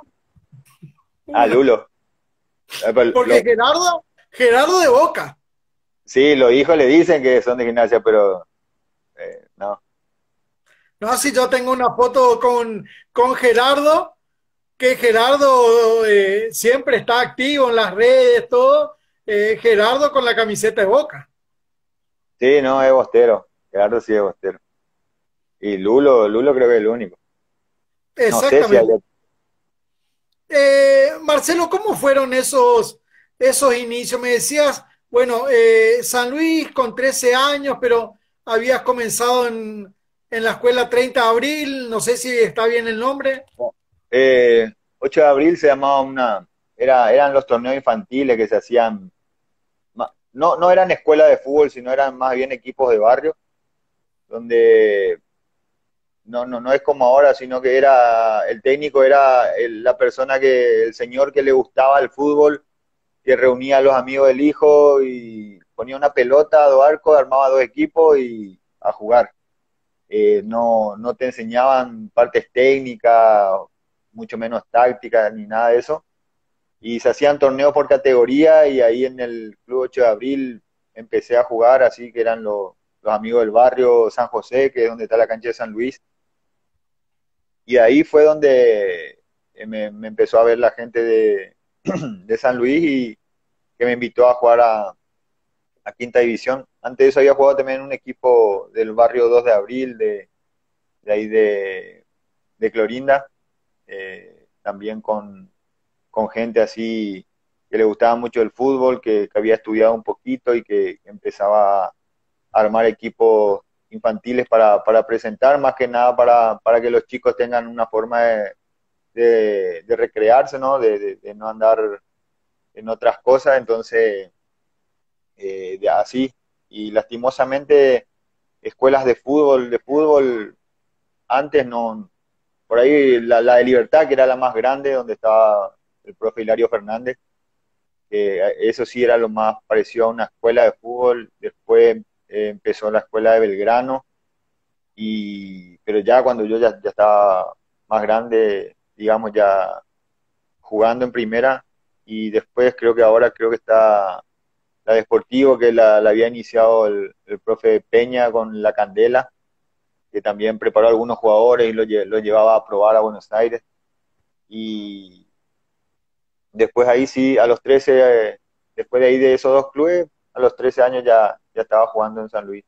[SPEAKER 2] Ah,
[SPEAKER 1] Uno.
[SPEAKER 2] Lulo. Eh, pero
[SPEAKER 1] Porque
[SPEAKER 2] lo-
[SPEAKER 1] Gerardo, Gerardo de Boca.
[SPEAKER 2] sí, los hijos le dicen que son de Gimnasia, pero eh, no.
[SPEAKER 1] No, si yo tengo una foto con, con Gerardo, que Gerardo eh, siempre está activo en las redes, todo. Eh, Gerardo con la camiseta de Boca.
[SPEAKER 2] Sí, no, es Bostero. Gerardo sí es Bostero. Y Lulo, Lulo creo que es el único. No sé si hay
[SPEAKER 1] Exactamente.
[SPEAKER 2] otro.
[SPEAKER 1] Eh, Marcelo, ¿cómo fueron esos, esos inicios? Me decías, bueno, eh, San Luis con trece años, pero habías comenzado en, en la escuela treinta de abril, no sé si está bien el nombre.
[SPEAKER 2] Eh, ocho de abril se llamaba una, era, eran los torneos infantiles que se hacían, ma- no, no eran escuelas de fútbol, sino eran más bien equipos de barrio, donde no, no, no es como ahora, sino que era, el técnico era el- la persona que, el señor que le gustaba el fútbol, que reunía a los amigos del hijo y ponía una pelota, dos arcos, armaba dos equipos y a jugar. Eh, no, no te enseñaban partes técnicas, mucho menos tácticas ni nada de eso. Y se hacían torneos por categoría y ahí en el Club ocho de abril empecé a jugar, así que eran los, los amigos del barrio San José, que es donde está la cancha de San Luis. Y ahí fue donde eh, me, me empezó a ver la gente de, de San Luis y que me invitó a jugar a, a Quinta División. Antes de eso había jugado también en un equipo del barrio dos de abril, de, de ahí de, de Clorinda, eh, también con, con gente así que le gustaba mucho el fútbol, que, que había estudiado un poquito y que, que empezaba a armar equipos infantiles para, para presentar, más que nada para, para que los chicos tengan una forma de, de, de recrearse, ¿no? De, de, de, no andar en otras cosas, entonces, eh, de así. Y lastimosamente, escuelas de fútbol, de fútbol, antes no, por ahí la, la de Libertad, que era la más grande, donde estaba el profe Hilario Fernández, que eso sí era lo más parecido a una escuela de fútbol. Después eh, empezó la escuela de Belgrano y, pero ya cuando yo ya, ya estaba más grande, digamos, ya jugando en primera, y después creo que ahora creo que está la de Sportivo, que la, la había iniciado el, el profe Peña con la Candela, que también preparó a algunos jugadores y lo, lle- lo llevaba a probar a Buenos Aires. Y después ahí sí, a los trece, eh, después de ahí de esos dos clubes, a los trece años ya, ya estaba jugando en San Luis.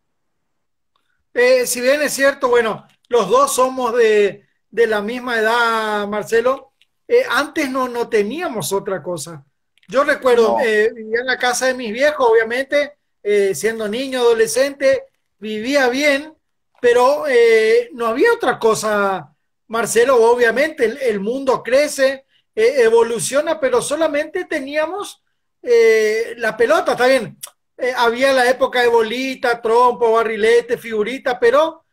[SPEAKER 1] Eh, si bien es cierto, bueno, los dos somos de, de la misma edad, Marcelo, eh, antes no, no teníamos otra cosa. Yo recuerdo,
[SPEAKER 2] No,
[SPEAKER 1] eh, vivía en la casa de mis viejos, obviamente, eh, siendo niño, adolescente, vivía bien, pero eh, no había otra cosa, Marcelo, obviamente, el, el mundo crece, eh, evoluciona, pero solamente teníamos eh, la pelota, está bien, eh, había la época de bolita, trompo, barrilete, figurita, pero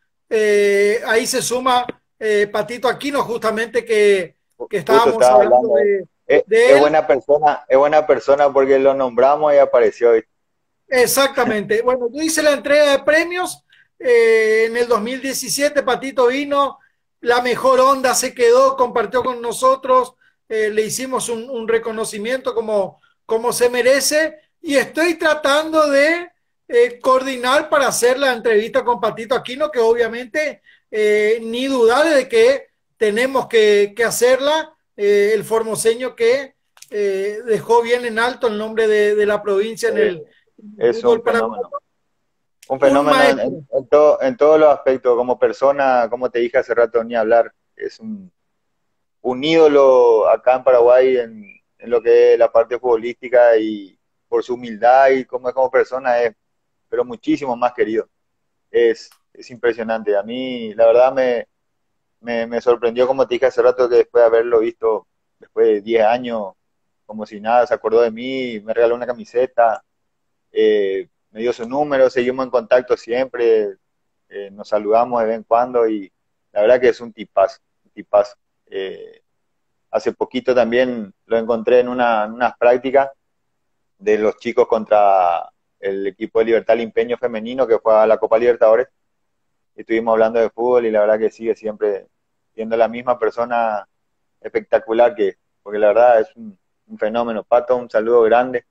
[SPEAKER 1] eh, ahí se suma eh, Patito Aquino, justamente que, que
[SPEAKER 2] justo
[SPEAKER 1] estábamos
[SPEAKER 2] estaba
[SPEAKER 1] hablando
[SPEAKER 2] hablando.
[SPEAKER 1] de,
[SPEAKER 2] Es,
[SPEAKER 1] de
[SPEAKER 2] es
[SPEAKER 1] él.
[SPEAKER 2] buena persona, es buena persona porque lo nombramos y apareció. ¿Viste?
[SPEAKER 1] Exactamente. Bueno, yo hice la entrega de premios eh, en el dos mil diecisiete. Patito vino, la mejor onda se quedó, compartió con nosotros, eh, le hicimos un, un reconocimiento como, como se merece y estoy tratando de eh, coordinar para hacer la entrevista con Patito Aquino, que obviamente eh, ni dudar de que tenemos que, que hacerla. Eh, el formoseño que eh, dejó bien en alto el nombre de, de la provincia en
[SPEAKER 2] Eh,
[SPEAKER 1] el
[SPEAKER 2] es un
[SPEAKER 1] fútbol paraguayo,
[SPEAKER 2] fenómeno. Un
[SPEAKER 1] un
[SPEAKER 2] fenómeno en,
[SPEAKER 1] maestro.
[SPEAKER 2] en, en todo, en todos los aspectos, como persona, como te dije hace rato, ni hablar. Es un, un ídolo acá en Paraguay en, en lo que es la parte futbolística y por su humildad y como es como persona, es, pero muchísimo más querido. Es, es impresionante. A mí, la verdad, me, me, me sorprendió, como te dije hace rato, que después de haberlo visto, después de diez años, como si nada, se acordó de mí, me regaló una camiseta, eh, me dio su número, seguimos en contacto siempre, eh, nos saludamos de vez en cuando y la verdad que es un tipazo, un tipazo. Eh, hace poquito también lo encontré en, una, en unas prácticas de los chicos contra el equipo de Libertad Limpeño femenino que fue a la Copa Libertadores. Estuvimos hablando de fútbol y la verdad que sigue siempre siendo la misma persona espectacular que, porque la verdad es un, un fenómeno. Pato, un saludo grande.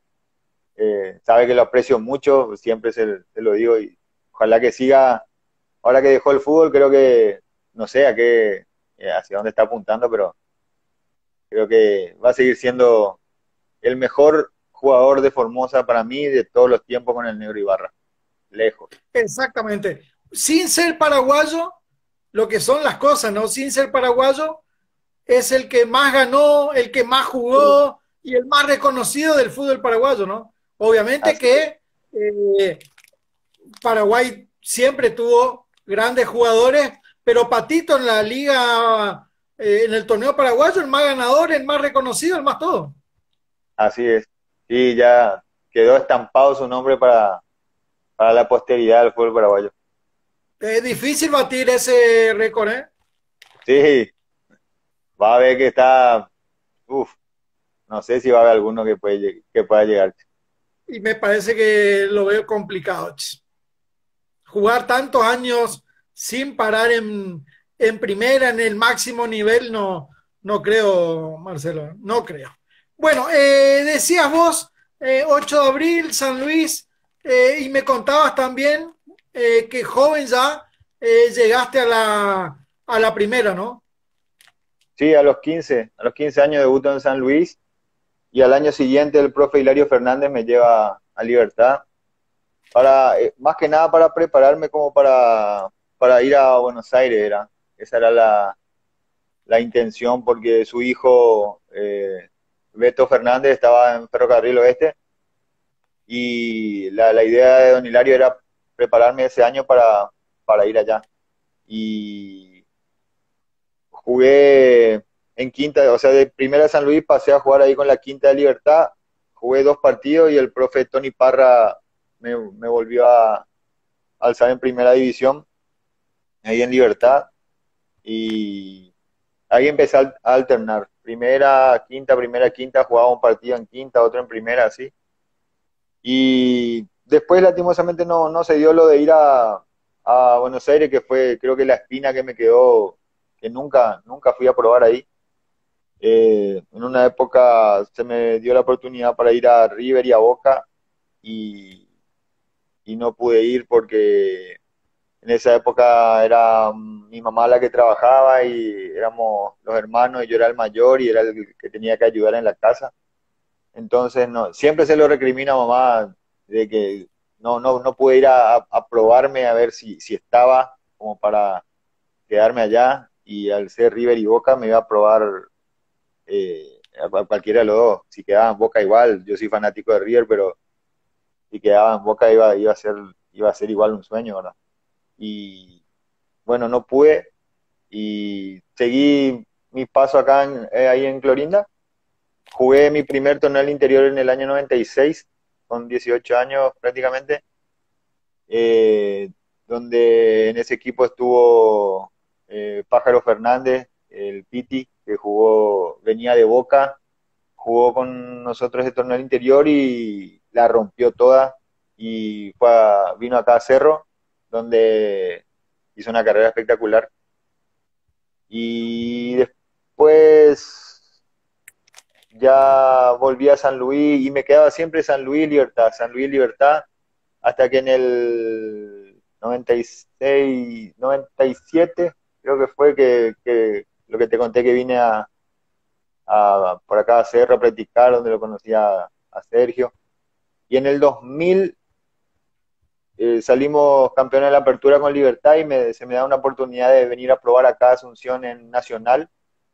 [SPEAKER 2] Eh, sabe que lo aprecio mucho, siempre se, se, lo digo y ojalá que siga, ahora que dejó el fútbol, creo que, no sé a qué, eh, hacia dónde está apuntando, pero creo que va a seguir siendo el mejor jugador de Formosa para mí de todos los tiempos con el Negro Ibarra, lejos.
[SPEAKER 1] Exactamente. Sin ser paraguayo, lo que son las cosas, ¿no? Sin ser paraguayo, es el que más ganó, el que más
[SPEAKER 2] Sí,
[SPEAKER 1] jugó y el más reconocido del fútbol paraguayo, ¿no? Obviamente
[SPEAKER 2] así es.
[SPEAKER 1] que eh, Paraguay siempre tuvo grandes jugadores, pero Patito en la liga, eh, en el torneo paraguayo, el más ganador, el más reconocido, el más todo.
[SPEAKER 2] Así es. Sí, ya quedó estampado su nombre para, para la posteridad del fútbol paraguayo.
[SPEAKER 1] Es difícil batir ese récord, ¿eh?
[SPEAKER 2] Sí, va a ver que está, uff, no sé si va a haber alguno que, puede, que pueda llegar.
[SPEAKER 1] Y me parece que lo veo complicado. Jugar tantos años sin parar en, en primera, en el máximo nivel, no, no creo, Marcelo, no creo. Bueno, eh, decías vos, eh, ocho de abril, San Luis, eh, y me contabas también eh, que joven ya eh, llegaste a la, a la primera, ¿no?
[SPEAKER 2] Sí, a los quince a los quince años debuto en San Luis y al año siguiente el profe Hilario Fernández me lleva a Libertad, para, eh, más que nada para prepararme como para, para ir a Buenos Aires, era. Esa era la, la intención porque su hijo, eh, Beto Fernández, estaba en Ferrocarril Oeste y la, la idea de don Hilario era prepararme ese año para, para ir allá. Y jugué en quinta, o sea, de primera de San Luis pasé a jugar ahí con la quinta de Libertad, jugué dos partidos y el profe Tony Parra me, me volvió a alzar en primera división, ahí en Libertad, y ahí empecé a alternar, primera, quinta, primera, quinta, jugaba un partido en quinta, otro en primera, así, y después lastimosamente no, no se dio lo de ir a, a a Buenos Aires, que fue creo que la espina que me quedó, que nunca, nunca fui a probar ahí. Eh, en una época se me dio la oportunidad para ir a River y a Boca y, y no pude ir porque en esa época era mi mamá la que trabajaba y éramos los hermanos y yo era el mayor y era el que tenía que ayudar en la casa. Entonces, no, siempre se lo recrimina a mamá de que no, no, no pude ir a, a, a probarme a ver si, si estaba como para quedarme allá y al ser River y Boca me iba a probar eh, a, a cualquiera de los dos. Si quedaba en Boca igual, yo soy fanático de River, pero si quedaba en Boca iba, iba a ser, iba a ser igual un sueño, ¿verdad? Y bueno, no pude y seguí mi paso acá en, eh, ahí en Clorinda. Jugué mi primer torneo al interior en el año noventa y seis, con dieciocho años prácticamente, eh, donde en ese equipo estuvo eh, Pájaro Fernández, el Piti, que jugó, venía de Boca, jugó con nosotros el torneo al interior y la rompió toda y fue a- vino acá a Cerro, donde hizo una carrera espectacular. Y después ya volví a San Luis y me quedaba siempre San Luis Libertad, San Luis Libertad, hasta que en el noventa y seis, noventa y siete, creo que fue que, que lo que te conté que vine a, a por acá a Cerro a practicar, donde lo conocía a, a Sergio. Y en el dos mil eh, salimos campeones de la apertura con Libertad y me, se me da una oportunidad de venir a probar acá a Asunción en Nacional.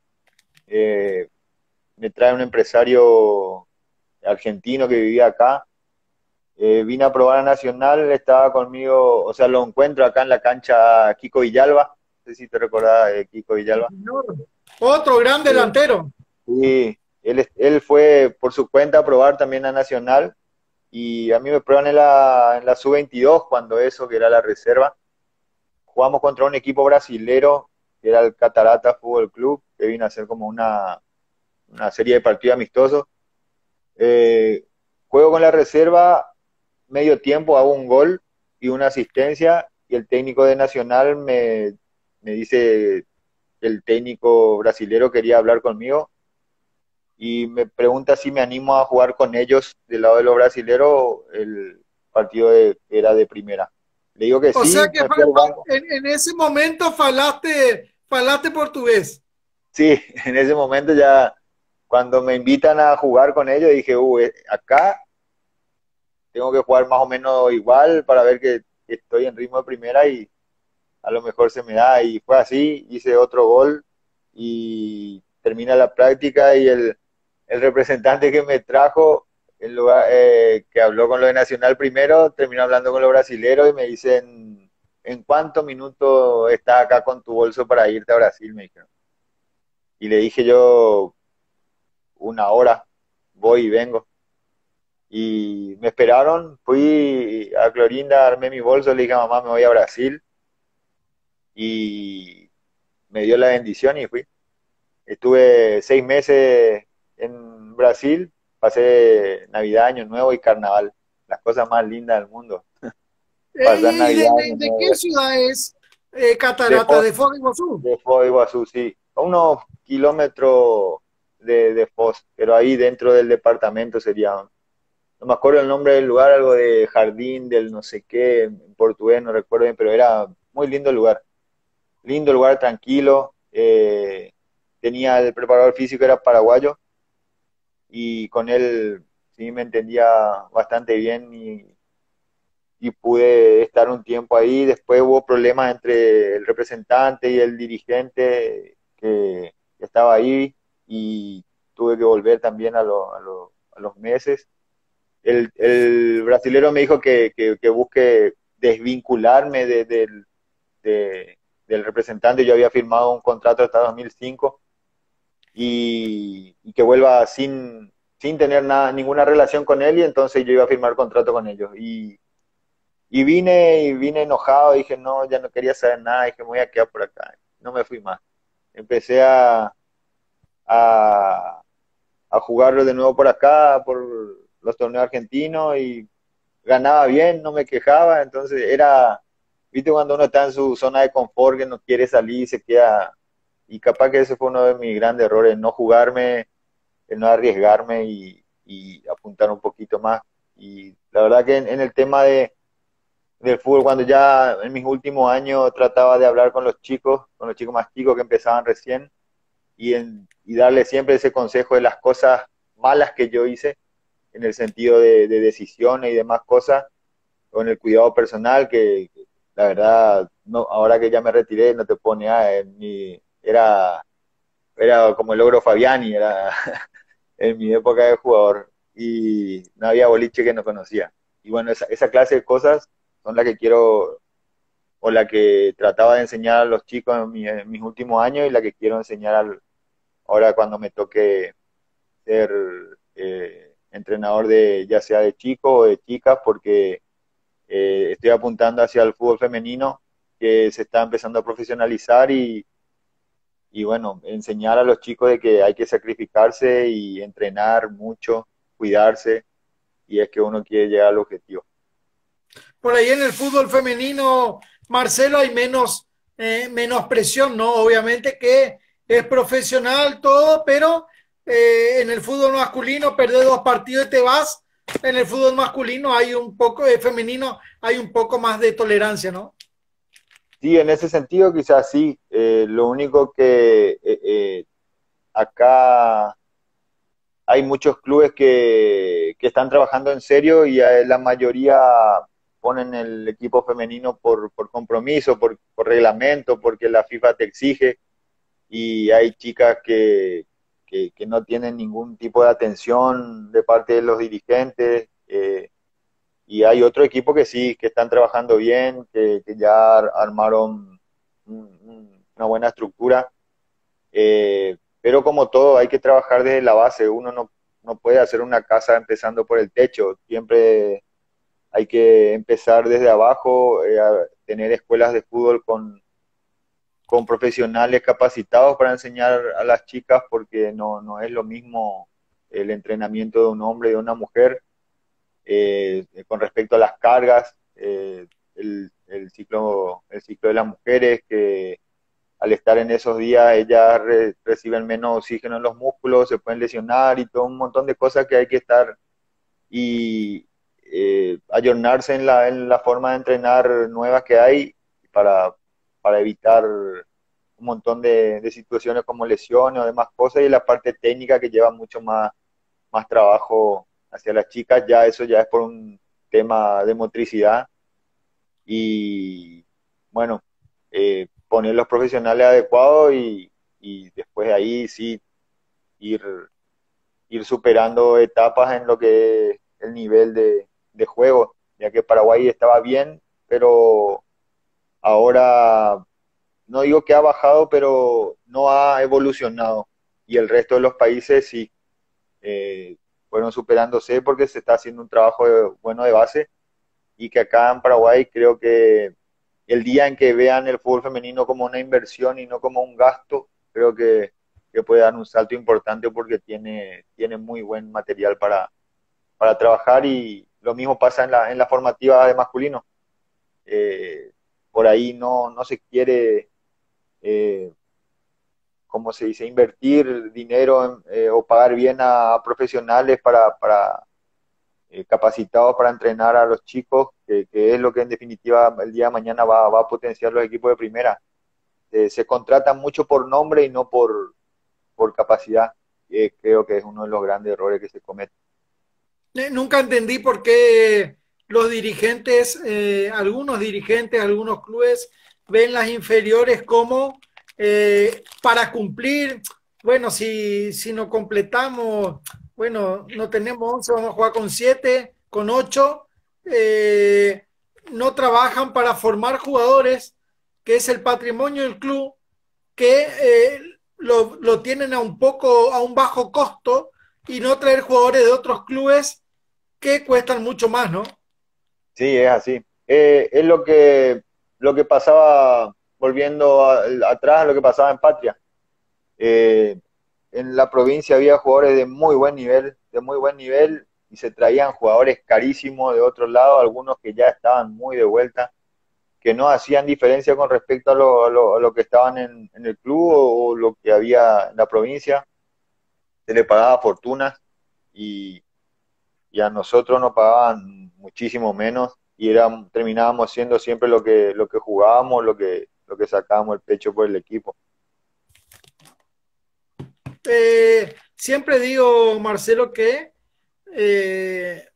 [SPEAKER 2] Eh, Me trae un empresario argentino que vivía acá. Eh, vine a probar a Nacional, estaba conmigo, o sea, lo encuentro acá en la cancha Kiko Villalba. No sé si te recordás de Kiko Villalba.
[SPEAKER 1] Otro gran
[SPEAKER 2] Eh,
[SPEAKER 1] delantero.
[SPEAKER 2] sí, él, él fue por su cuenta a probar también a Nacional y a mí me prueban en la, en la sub veintidós cuando eso, que era la reserva. Jugamos contra un equipo brasilero, que era el Catarata Fútbol Club, que vino a hacer como una, una serie de partidos amistosos. Eh, Juego con la reserva, medio tiempo hago un gol y una asistencia y el técnico de Nacional me, me dice que el técnico brasilero quería hablar conmigo y me pregunta si me animo a jugar con ellos del lado de los brasileros el partido de, era de primera. Le digo que
[SPEAKER 1] O sea
[SPEAKER 2] sí,
[SPEAKER 1] que
[SPEAKER 2] me fui al banco.
[SPEAKER 1] en, en ese momento falaste, falaste portugués.
[SPEAKER 2] Sí, en ese momento ya, cuando me invitan a jugar con ellos, dije, uh, eh, acá tengo que jugar más o menos igual para ver que, que estoy en ritmo de primera y a lo mejor se me da. Y fue así, hice otro gol y termina la práctica y el, el representante que me trajo, en lugar, eh, que habló con lo de Nacional primero, terminó hablando con los brasileros y me dicen, ¿en cuántos minutos estás acá con tu bolso para irte a Brasil? Me dijeron. Y le dije yo, una hora, voy y vengo. Y me esperaron, fui a Clorinda, armé mi bolso, le dije a mamá, me voy a Brasil y me dio la bendición y fui. Estuve seis meses en Brasil, pasé Navidad, Año Nuevo y Carnaval, las cosas más lindas del mundo.
[SPEAKER 1] Eh,
[SPEAKER 2] Pasar
[SPEAKER 1] ¿y de,
[SPEAKER 2] Navidad,
[SPEAKER 1] de,
[SPEAKER 2] Año
[SPEAKER 1] de qué
[SPEAKER 2] Nuevo,
[SPEAKER 1] ciudad es eh,
[SPEAKER 2] de
[SPEAKER 1] Cataratas?
[SPEAKER 2] Foz,
[SPEAKER 1] ¿De Foz de Iguazú?
[SPEAKER 2] de Foz de Iguazú, sí, a unos kilómetros de, de Foz, pero ahí dentro del departamento sería, no me acuerdo el nombre del lugar, algo de jardín del no sé qué, en portugués, no recuerdo bien, pero era muy lindo el lugar. Lindo lugar, tranquilo. Eh, tenía el preparador físico, era paraguayo, y con él sí me entendía bastante bien y, y pude estar un tiempo ahí. Después hubo problemas entre el representante y el dirigente que estaba ahí y tuve que volver también a, lo- a lo- a los meses. El, el brasilero me dijo que, que- que busque desvincularme de, del de- del representante. Yo había firmado un contrato hasta dos mil cinco y, y que vuelva sin, sin tener nada, ninguna relación con él y entonces yo iba a firmar contrato con ellos. Y, y vine y vine enojado, dije, no, ya no quería saber nada, dije, me voy a quedar por acá. No me fui más. Empecé a, a, a jugarlo de nuevo por acá, por los torneos argentinos y ganaba bien, no me quejaba, entonces era viste cuando uno está en su zona de confort, que no quiere salir, se queda, y capaz que ese fue uno de mis grandes errores, no jugarme, el no arriesgarme y, y apuntar un poquito más. Y la verdad que en, en el tema de, del fútbol, cuando ya en mis últimos años trataba de hablar con los chicos, con los chicos más chicos que empezaban recién, y, en, y darle siempre ese consejo de las cosas malas que yo hice, en el sentido de, de decisiones y demás cosas, con el cuidado personal, que, que la verdad, no, ahora que ya me retiré, no te pone, ah, en mi, era, era como el logro Fabiani, era en mi época de jugador, y no había boliche que no conocía. Y bueno, esa, esa clase de cosas son las que quiero, o la que trataba de enseñar a los chicos en, mi, en mis últimos años, y la que quiero enseñar al, ahora cuando me toque ser eh, entrenador de ya sea de chicos o de chicas, porque eh, estoy apuntando hacia el fútbol femenino, que se está empezando a profesionalizar, y, y bueno, enseñar a los chicos de que hay que sacrificarse y entrenar mucho, cuidarse, y es que uno quiere llegar al objetivo.
[SPEAKER 1] Por ahí en el fútbol femenino, Marcelo, hay menos, eh, menos presión, ¿no? Obviamente que es profesional todo, pero eh, en el fútbol masculino perdés dos partidos y te vas. En el fútbol masculino hay un poco, de femenino hay un poco más de tolerancia, ¿no?
[SPEAKER 2] Sí, en ese sentido quizás sí. Eh, lo único que eh, eh, acá hay muchos clubes que, que están trabajando en serio, y eh, la mayoría ponen el equipo femenino por, por compromiso, por, por reglamento, porque la FIFA te exige, y hay chicas que, que, que no tienen ningún tipo de atención de parte de los dirigentes, eh, y hay otro equipo que sí, que están trabajando bien, que, que ya armaron un- un- una buena estructura, eh, pero como todo, hay que trabajar desde la base. Uno no, no puede hacer una casa empezando por el techo. Siempre hay que empezar desde abajo, eh, a tener escuelas de fútbol con, con profesionales capacitados para enseñar a las chicas, porque no, no es lo mismo el entrenamiento de un hombre y de una mujer, eh, con respecto a las cargas, eh, el, el ciclo, el ciclo de las mujeres, que al estar en esos días ellas re- reciben menos oxígeno en los músculos, se pueden lesionar, y todo un montón de cosas que hay que estar y eh, ayornarse en la, en la forma de entrenar nuevas que hay, para, para evitar un montón de, de situaciones como lesiones o demás cosas, y la parte técnica que lleva mucho más, más trabajo hacia las chicas, ya eso ya es por un tema de motricidad, y bueno, eh, poner los profesionales adecuados, y, y después de ahí sí ir, ir superando etapas en lo que es el nivel de, de juego, ya que Paraguay estaba bien, pero ahora no digo que ha bajado, pero no ha evolucionado, y el resto de los países sí, eh, fueron superándose, porque se está haciendo un trabajo de- bueno de base, y que acá en Paraguay creo que el día en que vean el fútbol femenino como una inversión y no como un gasto, creo que, que puede dar un salto importante, porque tiene, tiene muy buen material para, para trabajar, y lo mismo pasa en la, en la formativa de masculino. Eh, por ahí no, no se quiere, eh, como se dice, invertir dinero en, eh, o pagar bien a, a profesionales para, para eh, capacitados para entrenar a los chicos, que, que es lo que en definitiva el día de mañana va, va a potenciar los equipos de primera. Eh, se contratan mucho por nombre y no por, por capacidad. Eh, creo que es uno de los grandes errores que se cometen.
[SPEAKER 1] Eh, Nunca entendí por qué los dirigentes, eh, algunos dirigentes, algunos clubes ven las inferiores como eh, para cumplir. Bueno, si, si no completamos, bueno, no tenemos once, vamos a jugar con siete, con ocho. Eh, no trabajan para formar jugadores, que es el patrimonio del club, que eh, lo, lo tienen a un poco, a un bajo costo, y no traer jugadores de otros clubes que cuestan mucho más, ¿no?
[SPEAKER 2] Sí, es así. Eh, es lo que, lo que pasaba, volviendo a- atrás, lo que pasaba en Patria. Eh, en la provincia había jugadores de muy buen nivel, de muy buen nivel, y se traían jugadores carísimos de otro lado, algunos que ya estaban muy de vuelta, que no hacían diferencia con respecto a lo, a lo, a lo que estaban en, en el club o, o lo que había en la provincia. Se le pagaba fortunas y, y a nosotros nos pagaban muchísimo menos y era, terminábamos siendo siempre lo que, lo que jugábamos, lo que, lo que sacábamos el pecho por el equipo.
[SPEAKER 1] Eh, siempre digo, Marcelo, que eh,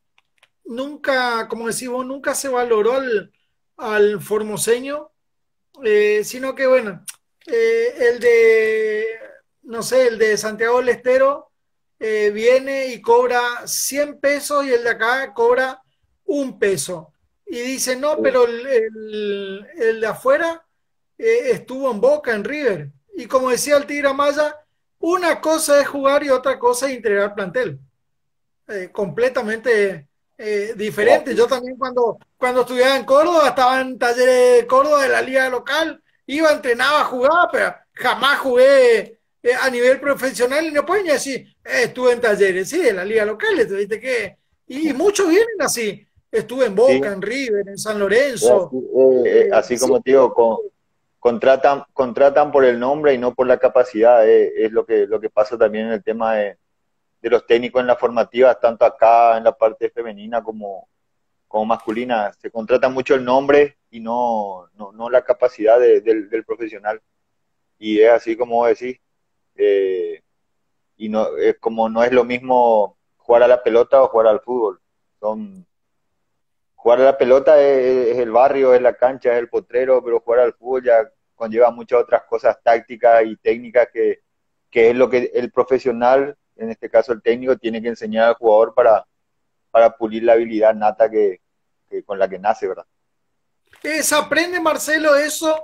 [SPEAKER 1] nunca, como decís vos, nunca se valoró al, al formoseño, eh, sino que, bueno, eh, el de, no sé, el de Santiago del Estero eh, viene y cobra cien pesos y el de acá cobra un peso. Y dice, no, pero el, el, el de afuera eh, estuvo en Boca, en River. Y como decía el Tigre Amaya, una cosa es jugar y otra cosa es integrar plantel. Eh, completamente eh, diferente. Yo también cuando, cuando estudiaba en Córdoba, estaba en talleres de Córdoba de la liga local, iba, entrenaba, jugaba, pero jamás jugué eh, a nivel profesional y no pueden decir, eh, estuve en talleres, sí, en la liga local, ¿viste qué? Y, y muchos vienen así. Estuve en
[SPEAKER 2] Sí,
[SPEAKER 1] Boca, en River, en San
[SPEAKER 2] es
[SPEAKER 1] Lorenzo.
[SPEAKER 2] así, eh, eh,
[SPEAKER 1] Eh,
[SPEAKER 2] así
[SPEAKER 1] sí,
[SPEAKER 2] como te digo, con, contratan, contratan por el nombre y no por la capacidad, eh, es lo que, lo que pasa también en el tema de, de los técnicos en las formativas, tanto acá en la parte femenina como, como masculina. Se contrata mucho el nombre y no, no, no la capacidad de, del, del profesional. Y es así como vos decís, eh, y no, es como no es lo mismo jugar a la pelota o jugar al fútbol. Son, jugar a la pelota es, es el barrio, es la cancha, es el potrero, pero jugar al fútbol ya conlleva muchas otras cosas tácticas y técnicas que, que es lo que el profesional, en este caso el técnico, tiene que enseñar al jugador para, para pulir la habilidad nata que, que con la que nace, ¿verdad?
[SPEAKER 1] eh, se aprende, Marcelo, eso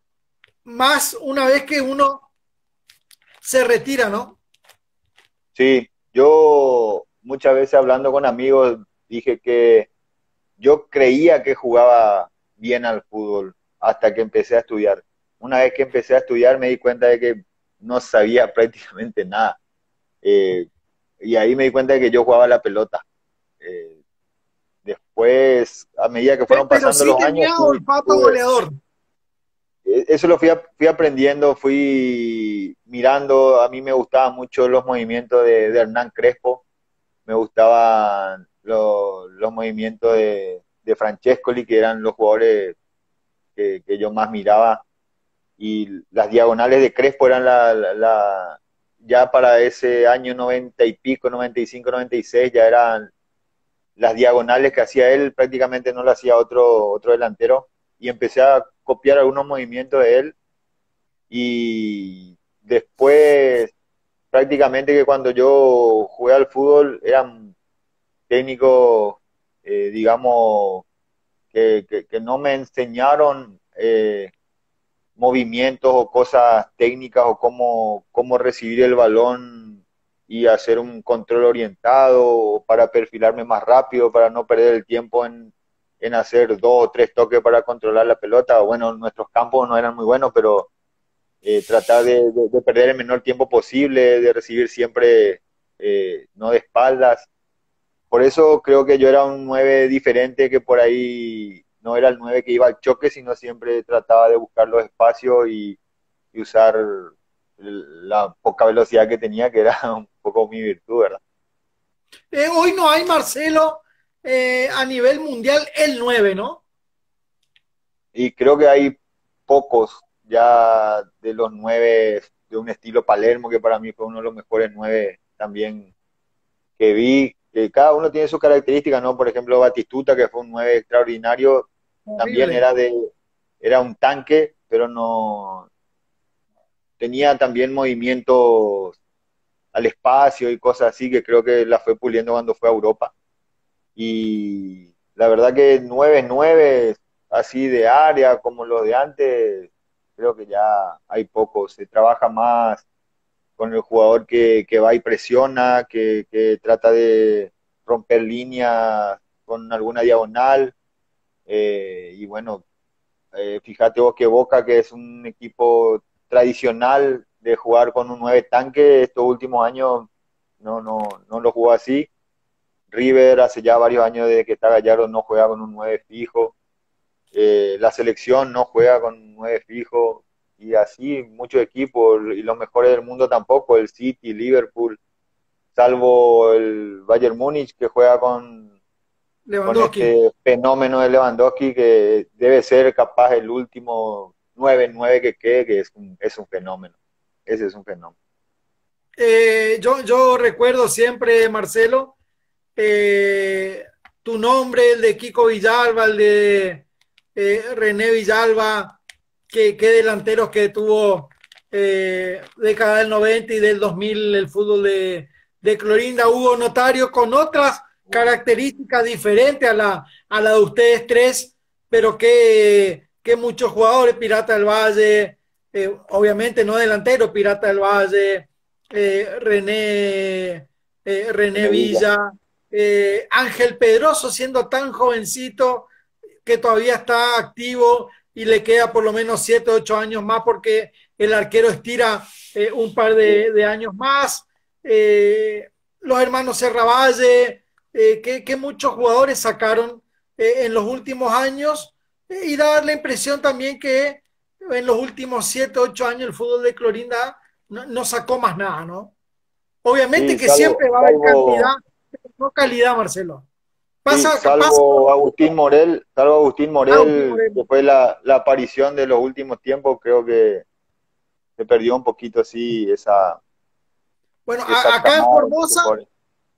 [SPEAKER 1] más una vez que uno se retira, ¿no?
[SPEAKER 2] Sí, yo muchas veces hablando con amigos dije que yo creía que jugaba bien al fútbol hasta que empecé a estudiar. Una vez que empecé a estudiar me di cuenta de que no sabía prácticamente nada. Eh, y ahí me di cuenta de que yo jugaba la pelota. Eh, Después, a medida que fueron
[SPEAKER 1] Pero
[SPEAKER 2] pasando
[SPEAKER 1] sí
[SPEAKER 2] los años,
[SPEAKER 1] tenía
[SPEAKER 2] fui,
[SPEAKER 1] olfato
[SPEAKER 2] pude,
[SPEAKER 1] goleador.
[SPEAKER 2] eh, eso lo fui, a- fui aprendiendo, fui mirando. A mí me gustaban mucho los movimientos de, de Hernán Crespo, me gustaban lo- los movimientos de, de Francescoli, que eran los jugadores que, que yo más miraba, y las diagonales de Crespo eran la, la, la- ya para ese año noventa y pico, noventa y cinco, noventa y seis, ya eran las diagonales que hacía él, prácticamente no lo hacía otro, otro delantero, y empecé a copiar algunos movimientos de él, y después prácticamente que cuando yo jugué al fútbol eran técnicos, eh, digamos, que, que, que, no me enseñaron eh, movimientos o cosas técnicas o cómo, cómo recibir el balón y hacer un control orientado para perfilarme más rápido, para no perder el tiempo en, en hacer dos o tres toques para controlar la pelota. Bueno, nuestros campos no eran muy buenos, pero eh, tratar de, de, de, perder el menor tiempo posible, de recibir siempre, eh, no de espaldas. Por eso creo que yo era un nueve diferente, que por ahí no era el nueve que iba al choque, sino siempre trataba de buscar los espacios y, y usar la poca velocidad que tenía, que era un poco mi virtud, ¿verdad?
[SPEAKER 1] Eh, hoy no hay, Marcelo, eh, a nivel mundial el nueve, ¿no?
[SPEAKER 2] Y creo que hay pocos ya de los nueve de un estilo Palermo, que para mí fue uno de los mejores nueve también que vi, que cada uno tiene sus características, ¿no? Por ejemplo, Batistuta, que fue un nueve extraordinario, también
[SPEAKER 1] Horrible.
[SPEAKER 2] era de era un tanque, pero no tenía también movimientos al espacio y cosas así que creo que la fue puliendo cuando fue a Europa. Y la verdad que nueve nueve así de área como los de antes, creo que ya hay pocos. Se trabaja más con el jugador que, que va y presiona, que, que trata de romper líneas con alguna diagonal. Eh, y bueno, eh, fíjate vos que Boca, que es un equipo tradicional de jugar con un nueve tanque, estos últimos años no, no, no lo jugó así. River hace ya varios años desde que está Gallardo no juega con un nueve fijo. eh, la selección no juega con nueve fijos, y así muchos equipos, y los mejores del mundo tampoco, el City, Liverpool, salvo el Bayern Múnich que juega con, con
[SPEAKER 1] Lewandowski.
[SPEAKER 2] este fenómeno de Lewandowski, que debe ser capaz el último nueve nueve que quede, que es un, es un fenómeno. Ese es un fenómeno.
[SPEAKER 1] Eh, yo, yo recuerdo siempre, Marcelo, eh, tu nombre, el de Kiko Villalba, el de eh, René Villalba, que, que delanteros que tuvo eh, década del noventa y del dos mil el fútbol de, de Clorinda. Hugo Notario con otras características diferentes a la, a la de ustedes tres, pero que, que muchos jugadores, Pirata del Valle, eh, obviamente no delantero, Pirata del Valle, eh, René, eh, René
[SPEAKER 2] En Villa.
[SPEAKER 1] Villa, eh, Ángel Pedroso siendo tan jovencito que todavía está activo y le queda por lo menos siete, ocho años más porque el arquero estira eh, un par de, de, años más. Eh, los hermanos Serravalle, eh, que, que, muchos jugadores sacaron eh, en los últimos años eh, y da la impresión también que en los últimos siete, ocho años el fútbol de Clorinda no, no sacó más nada, ¿no? Obviamente
[SPEAKER 2] Sí,
[SPEAKER 1] que
[SPEAKER 2] salvo,
[SPEAKER 1] siempre va a haber cantidad,
[SPEAKER 2] salvo,
[SPEAKER 1] pero no calidad, Marcelo.
[SPEAKER 2] sí,
[SPEAKER 1] Pasa, pasa
[SPEAKER 2] salvo Agustín Morel, salvo Agustín Morel, que fue la, la aparición de los últimos tiempos, creo que se perdió un poquito así esa,
[SPEAKER 1] bueno,
[SPEAKER 2] esa
[SPEAKER 1] a, acá en
[SPEAKER 2] camada de
[SPEAKER 1] Formosa
[SPEAKER 2] jugadores.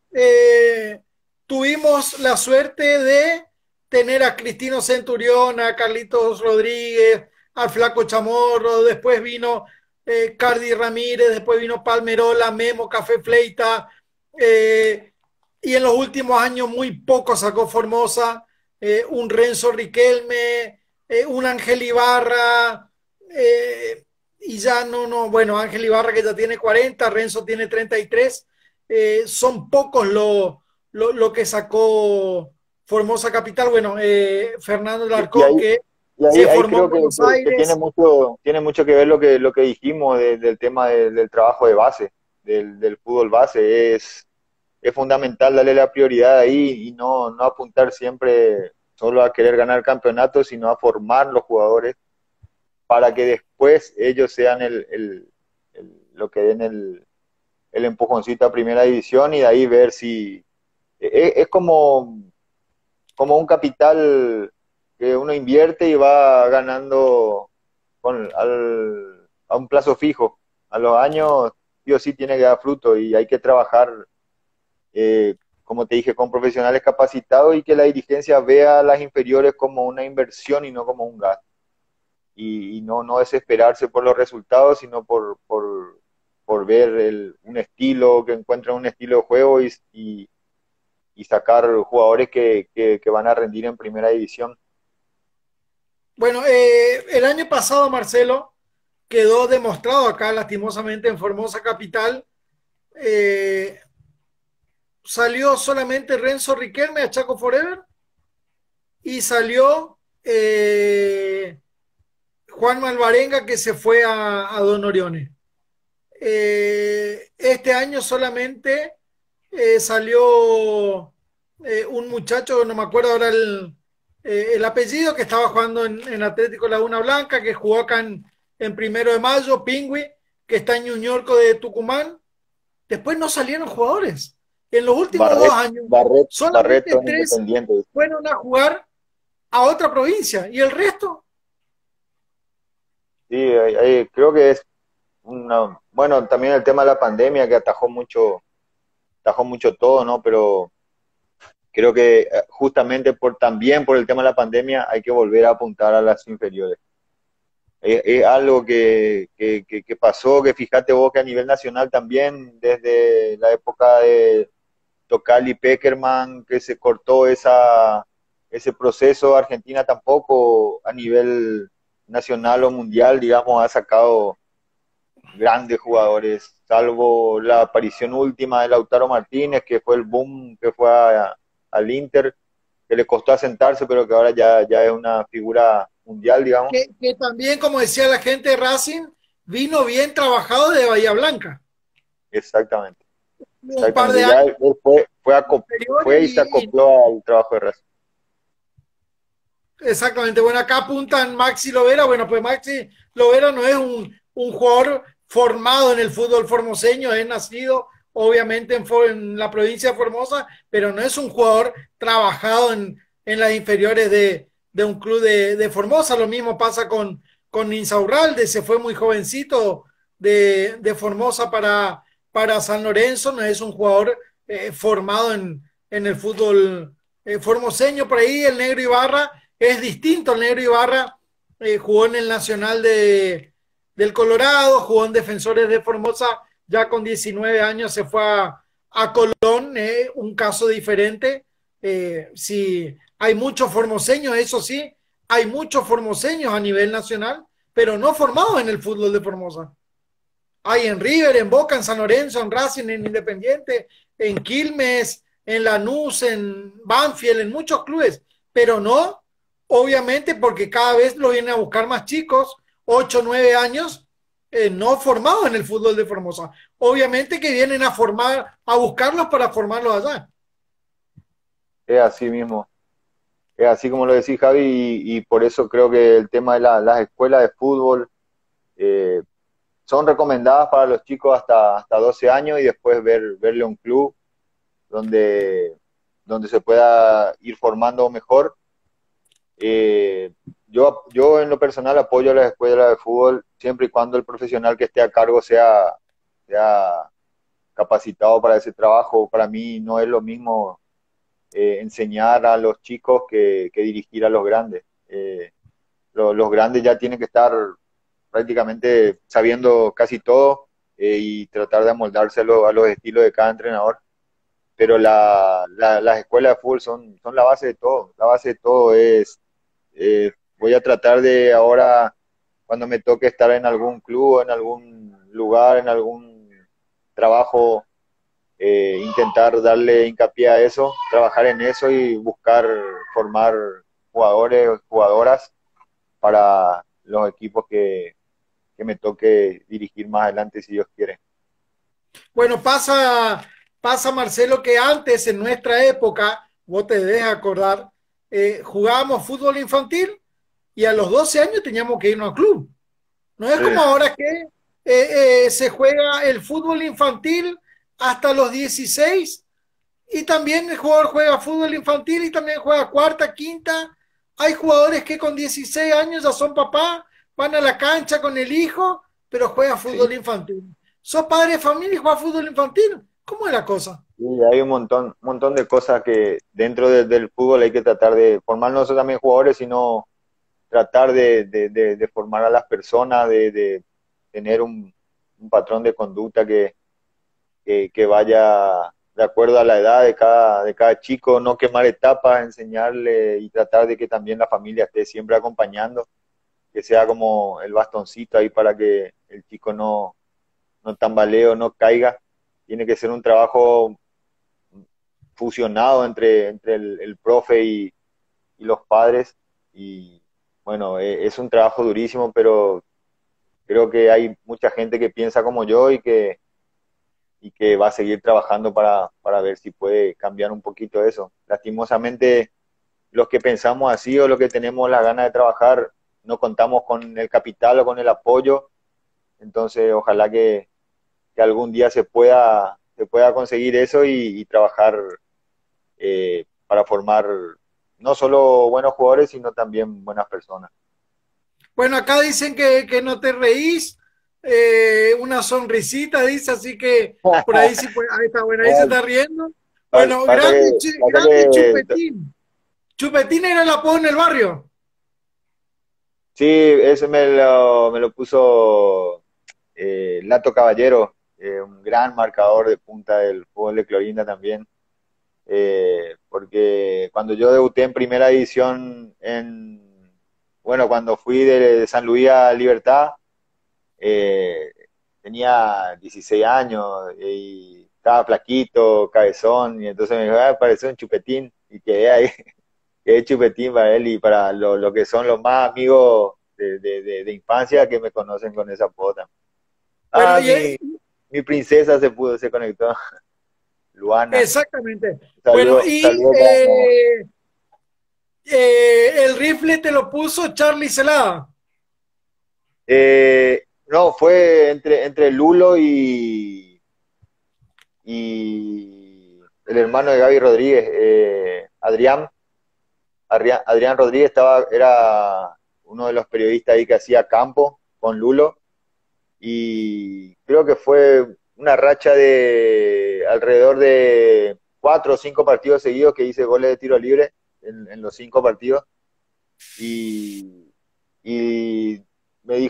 [SPEAKER 1] eh, tuvimos la suerte de tener a Cristino Centurión, a Carlitos Rodríguez, al Flaco Chamorro, después vino eh, Cardi Ramírez, después vino Palmerola, Memo, Café Fleita, eh, y en los últimos años muy poco sacó Formosa, eh, un Renzo Riquelme, eh, un Ángel Ibarra, eh, y ya no, no, bueno, Ángel Ibarra que ya tiene cuarenta, Renzo tiene treinta y tres, eh, son pocos lo, lo, lo, que sacó Formosa Capital, bueno, eh, Fernando
[SPEAKER 2] Y, y
[SPEAKER 1] Larcón
[SPEAKER 2] ahí,
[SPEAKER 1] que
[SPEAKER 2] y ahí,
[SPEAKER 1] se
[SPEAKER 2] ahí
[SPEAKER 1] formó en
[SPEAKER 2] creo que,
[SPEAKER 1] Buenos
[SPEAKER 2] que- que tiene
[SPEAKER 1] Aires.
[SPEAKER 2] mucho, tiene mucho que ver lo que, lo que dijimos de- del tema de- del trabajo de base, del, del fútbol base. Es, es fundamental darle la prioridad ahí y no, no apuntar siempre solo a querer ganar campeonatos, sino a formar los jugadores para que después ellos sean el, el- el- lo que den el, el empujoncito a primera división, y de ahí ver si es, es como, como un capital que uno invierte y va ganando con, al, a un plazo fijo. A los años sí o sí tiene que dar fruto, y hay que trabajar, eh, como te dije, con profesionales capacitados, y que la dirigencia vea a las inferiores como una inversión y no como un gasto. Y, y no, no desesperarse por los resultados, sino por, por, por ver el, un estilo, que encuentren un estilo de juego, y, y, y sacar jugadores que, que, que, van a rendir en primera división.
[SPEAKER 1] Bueno, eh, el año pasado, Marcelo, quedó demostrado acá, lastimosamente, en Formosa Capital. Eh, salió solamente Renzo Riquelme a Chaco Forever y salió eh, Juan Malvarenga que se fue a, a Don Orione. Eh, este año solamente eh, salió eh, un muchacho, no me acuerdo ahora el, eh, el apellido, que estaba jugando en, en Atlético Laguna Blanca, que jugó acá en, en Primero de Mayo, Pingüi, que está en Ñuñorco de Tucumán. Después no salieron jugadores. En los últimos dos
[SPEAKER 2] Barret,
[SPEAKER 1] años,
[SPEAKER 2] Barret,
[SPEAKER 1] solamente
[SPEAKER 2] Barreto en
[SPEAKER 1] tres
[SPEAKER 2] Independiente.
[SPEAKER 1] fueron a jugar a otra provincia y el resto.
[SPEAKER 2] Sí, ahí- ahí creo que es una, bueno, también el tema de la pandemia que atajó mucho, atajó mucho todo, ¿no? Pero creo que eh, justamente por también por el tema de la pandemia hay que volver a apuntar a las inferiores. Es, es algo que, que, que, que pasó, que fíjate vos que a nivel nacional también, desde la época de Tocal y Peckerman, que se cortó esa, ese proceso. Argentina tampoco a nivel nacional o mundial, digamos, ha sacado grandes jugadores, salvo la aparición última de Lautaro Martínez, que fue el boom que fue a, al Inter, que le costó asentarse, pero que ahora ya, ya es una figura mundial, digamos.
[SPEAKER 1] Que, que también, como decía la gente de Racing, vino bien trabajado de Bahía Blanca.
[SPEAKER 2] Exactamente,
[SPEAKER 1] Un par de
[SPEAKER 2] exactamente. Ya
[SPEAKER 1] años
[SPEAKER 2] él fue, fue, acop-
[SPEAKER 1] anteriores
[SPEAKER 2] fue y se
[SPEAKER 1] y, y
[SPEAKER 2] acopló al trabajo de Racing.
[SPEAKER 1] Exactamente, bueno, acá apuntan Maxi Lovera. Bueno, pues Maxi Lovera no es un, un jugador formado en el fútbol formoseño, es nacido obviamente en, en, la provincia de Formosa, pero no es un jugador trabajado en, en las inferiores de, de un club de, de, Formosa. Lo mismo pasa con, con Insaurralde, se fue muy jovencito de, de Formosa para, para San Lorenzo, no es un jugador eh, formado en, en el fútbol eh, formoseño. Por ahí el Negro Ibarra es distinto. El Negro Ibarra eh, jugó en el Nacional de, del Colorado, jugó en Defensores de Formosa, ya con diecinueve años se fue a, a Colón, eh, un caso diferente. Eh, sí, hay muchos formoseños, eso sí, hay muchos formoseños a nivel nacional, pero no formados en el fútbol de Formosa. Hay en River, en Boca, en San Lorenzo, en Racing, en Independiente, en Quilmes, en Lanús, en Banfield, en muchos clubes, pero no, obviamente, porque cada vez lo vienen a buscar más chicos, ocho, nueve años, eh, no formados en el fútbol de Formosa. Obviamente que vienen a formar, a buscarlos para formarlos allá.
[SPEAKER 2] Es así mismo, es así como lo decís, Javi, y, y por eso creo que el tema de la, las escuelas de fútbol eh, son recomendadas para los chicos hasta, hasta doce años y después ver, verle un club donde, donde se pueda ir formando mejor. Eh, yo, yo en lo personal apoyo a las escuelas de fútbol siempre y cuando el profesional que esté a cargo sea, sea capacitado para ese trabajo. Para mí no es lo mismo eh, enseñar a los chicos que, que dirigir a los grandes. Eh, lo, los grandes ya tienen que estar prácticamente sabiendo casi todo eh, y tratar de amoldarse a, lo, a los estilos de cada entrenador. Pero la, la, las escuelas de fútbol son, son la base de todo. La base de todo es, eh, voy a tratar de ahora, cuando me toque estar en algún club, en algún lugar, en algún trabajo, eh, intentar darle hincapié a eso, trabajar en eso y buscar formar jugadores o jugadoras para los equipos que, que me toque dirigir más adelante, si Dios quiere.
[SPEAKER 1] Bueno, pasa, pasa Marcelo, que antes, en nuestra época, vos te debes acordar, eh, jugábamos fútbol infantil y a los doce años teníamos que irnos al club. No es
[SPEAKER 2] Sí,
[SPEAKER 1] como ahora que eh, eh, se juega el fútbol infantil hasta los dieciséis y también el jugador juega fútbol infantil y también juega cuarta, quinta. Hay jugadores que con dieciséis años ya son papá, van a la cancha con el hijo, pero juega
[SPEAKER 2] sí.
[SPEAKER 1] fútbol infantil. ¿Sos padre de familia y juega fútbol infantil? ¿Cómo es la cosa?
[SPEAKER 2] Y hay un montón, un montón de cosas que dentro de, del fútbol hay que tratar de formar no solo también jugadores, sino tratar de, de, de, de formar a las personas, de, de tener un, un, patrón de conducta que, que, que, vaya de acuerdo a la edad de cada, de cada chico, no quemar etapas, enseñarle y tratar de que también la familia esté siempre acompañando, que sea como el bastoncito ahí para que el chico no, no tambalee o no caiga. Tiene que ser un trabajo fusionado entre, entre el, el profe y, y los padres y bueno, eh, es un trabajo durísimo, pero creo que hay mucha gente que piensa como yo y que, y que va a seguir trabajando para, para ver si puede cambiar un poquito eso. Lastimosamente, los que pensamos así o los que tenemos la gana de trabajar, no contamos con el capital o con el apoyo, entonces ojalá que, que algún día se pueda, se pueda conseguir eso y, y trabajar eh, para formar no solo buenos jugadores, sino también buenas personas.
[SPEAKER 1] Bueno, acá dicen que, que no te reís, eh, una sonrisita dice, así que por ahí sí, pues, ahí está, bueno, ahí se está riendo. Bueno,
[SPEAKER 2] Pasa que,
[SPEAKER 1] grande,
[SPEAKER 2] pasa
[SPEAKER 1] grande
[SPEAKER 2] que
[SPEAKER 1] Chupetín. Chupetín era el apodo en el barrio.
[SPEAKER 2] sí, ese me lo, me lo puso eh, Lato Caballero, eh, un gran marcador de punta del fútbol de Clorinda también. Eh, porque cuando yo debuté en primera división, en, bueno, cuando fui de, de San Luis a Libertad, eh, tenía dieciséis años y estaba flaquito, cabezón, y entonces me dijo, ah, parecía un chupetín, y quedé ahí, quedé chupetín para él y para lo, lo que son los más amigos de, de, de, de infancia que me conocen con esa pota.
[SPEAKER 1] Bueno,
[SPEAKER 2] Ah,
[SPEAKER 1] y,
[SPEAKER 2] mi, mi princesa se pudo, se conectó, Luana.
[SPEAKER 1] exactamente. Bueno,
[SPEAKER 2] Saludo,
[SPEAKER 1] y
[SPEAKER 2] saludo para
[SPEAKER 1] eh, Eh, el rifle te lo puso Charlie Celada.
[SPEAKER 2] Eh, no, fue entre, entre Lulo y, y el hermano de Gaby Rodríguez, eh, Adrián. Adrián. Adrián Rodríguez estaba, era uno de los periodistas ahí que hacía campo con Lulo y creo que fue una racha de alrededor de cuatro o cinco partidos seguidos que hice goles de tiro libre en, en los cinco partidos y, y me dijo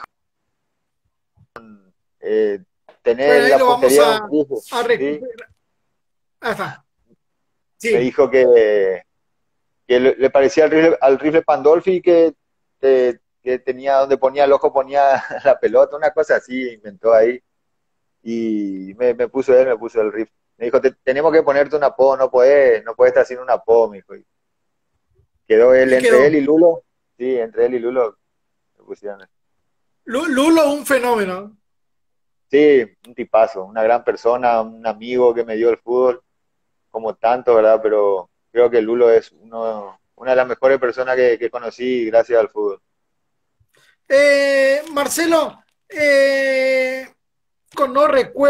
[SPEAKER 2] eh, tener
[SPEAKER 1] Bueno,
[SPEAKER 2] en
[SPEAKER 1] ahí
[SPEAKER 2] la
[SPEAKER 1] lo vamos
[SPEAKER 2] portería un
[SPEAKER 1] a,
[SPEAKER 2] rifle,
[SPEAKER 1] a
[SPEAKER 2] ¿sí?
[SPEAKER 1] recuperar. Ahí está.
[SPEAKER 2] Me
[SPEAKER 1] Sí.
[SPEAKER 2] dijo que, que le, le parecía al rifle, al rifle Pandolfi que, que, que tenía donde ponía el ojo ponía la pelota, una cosa así inventó ahí y me, me puso él, me puso el rifle. Me dijo, "Te- tenemos que ponerte un apodo, no puedes, no puedes estar sin un apodo", me dijo. Y quedó él,
[SPEAKER 1] Y
[SPEAKER 2] entre
[SPEAKER 1] quedó.
[SPEAKER 2] él y Lulo, sí, entre él y Lulo me pusieron.
[SPEAKER 1] Lu- Lulo, un fenómeno.
[SPEAKER 2] Sí, un tipazo, una gran persona, un amigo que me dio el fútbol, como tanto, ¿verdad? Pero creo que Lulo es uno, una de las mejores personas que, que conocí gracias al fútbol.
[SPEAKER 1] Eh, Marcelo, eh, con no recuerdo,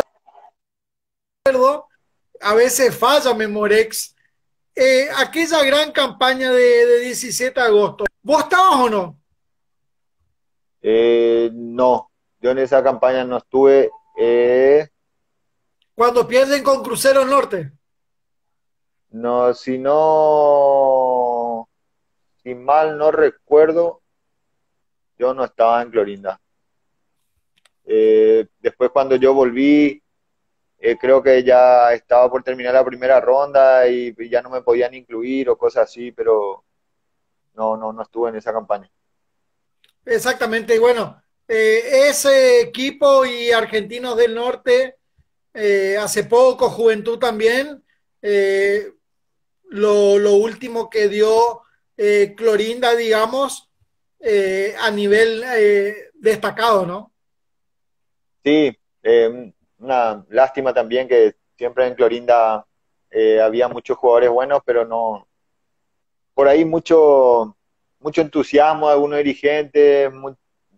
[SPEAKER 1] a veces falla Memorex. Eh, aquella gran campaña de, de diecisiete de agosto, ¿vos estabas o no?
[SPEAKER 2] Eh, no, yo en esa campaña no estuve. Eh,
[SPEAKER 1] Cuando pierden con Crucero Norte.
[SPEAKER 2] no, si no, si mal no recuerdo, yo no estaba en Clorinda. Eh, después cuando yo volví, eh, creo que ya estaba por terminar la primera ronda y, y ya no me podían incluir o cosas así, pero no, no, no estuve en esa campaña.
[SPEAKER 1] Exactamente, y bueno, eh, ese equipo y Argentinos del Norte, eh, hace poco, Juventud también, eh, lo, lo, último que dio eh, Clorinda, digamos, eh, a nivel eh, destacado, ¿no?
[SPEAKER 2] Sí, eh, una lástima también que siempre en Clorinda eh, había muchos jugadores buenos, pero no, por ahí mucho, mucho entusiasmo de algunos dirigentes mu-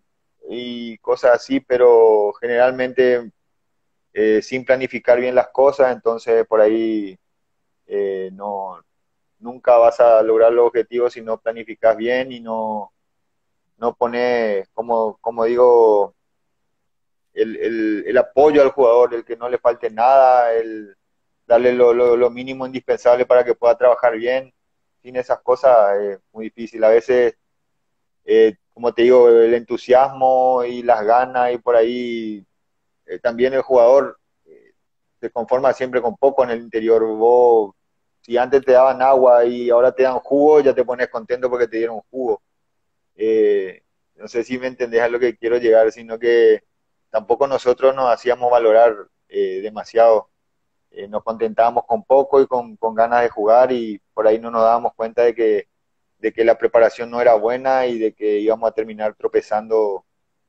[SPEAKER 2] y cosas así, pero generalmente eh, sin planificar bien las cosas, entonces por ahí eh, no, nunca vas a lograr los objetivos si no planificas bien y no, no pones, como, como digo, el, el, el apoyo al jugador, el que no le falte nada, el darle lo, lo, lo mínimo indispensable para que pueda trabajar bien. Sin esas cosas es muy difícil. A veces, eh, como te digo, el entusiasmo y las ganas y por ahí eh, también el jugador eh, se conforma siempre con poco en el interior. Vos, si antes te daban agua y ahora te dan jugo, ya te pones contento porque te dieron jugo. Eh, no sé si me entendés a lo que quiero llegar, sino que tampoco nosotros nos hacíamos valorar eh, demasiado. Eh, nos contentábamos con poco y con, con ganas de jugar y por ahí no nos dábamos cuenta de que, de que la preparación no era buena y de que íbamos a terminar tropezando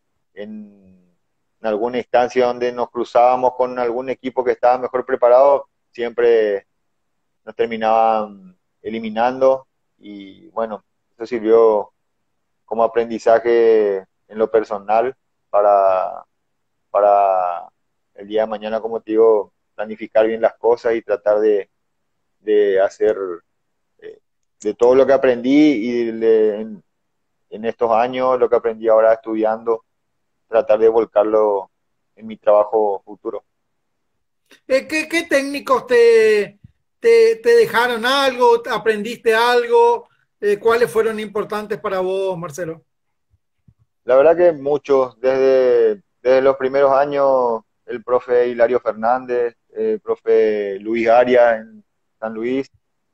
[SPEAKER 2] en, en alguna instancia donde nos cruzábamos con algún equipo que estaba mejor preparado, siempre nos terminaban eliminando y bueno, eso sirvió como aprendizaje en lo personal para, para el día de mañana, como te digo, planificar bien las cosas y tratar de, de hacer eh, de todo lo que aprendí y de, en, en, estos años, lo que aprendí ahora estudiando, tratar de volcarlo en mi trabajo futuro.
[SPEAKER 1] Eh, ¿qué, ¿Qué técnicos te, te, te dejaron algo? ¿Aprendiste algo? Eh, ¿Cuáles fueron importantes para vos, Marcelo?
[SPEAKER 2] La verdad que muchos, desde, desde los primeros años, el profe Hilario Fernández, el profe Luis Arias en San Luis,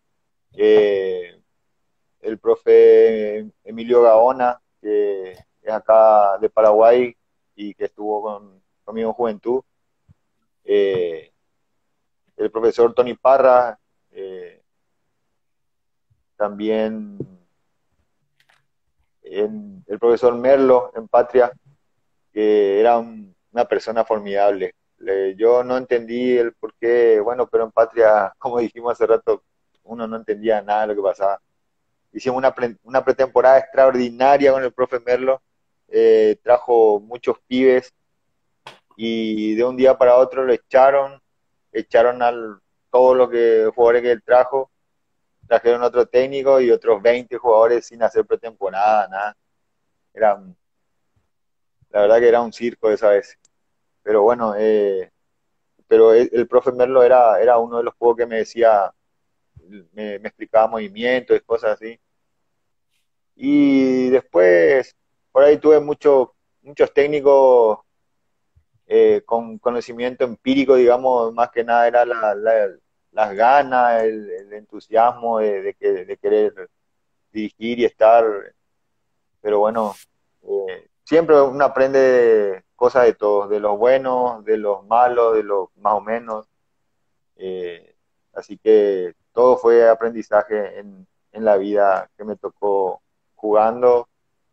[SPEAKER 2] eh, el profe Emilio Gaona, que es acá de Paraguay y que estuvo con, conmigo en Juventud, eh, el profesor Tony Parra, eh, también en, el profesor Merlo en Patria, que era un, una persona formidable. Le, yo no entendí el por qué, bueno, pero en Patria, como dijimos hace rato, uno no entendía nada de lo que pasaba. hicimos una, pre, una pretemporada extraordinaria con el profe Merlo, eh, trajo muchos pibes y de un día para otro lo echaron, echaron a todos los que, jugadores que él trajo, trajeron otro técnico y otros veinte jugadores sin hacer pretemporada, nada. Era, la verdad que era un circo esa vez. Pero bueno, eh, pero el, el profe Merlo era, era uno de los juegos que me decía, me, me explicaba movimientos y cosas así. Y después, por ahí tuve mucho, muchos técnicos eh, con conocimiento empírico, digamos, más que nada era la, la, las ganas, el, el entusiasmo de, de, que, de querer dirigir y estar, pero bueno, eh, siempre uno aprende cosas de todos, de los buenos, de los malos, de los más o menos, eh, así que todo fue aprendizaje en, en la vida que me tocó jugando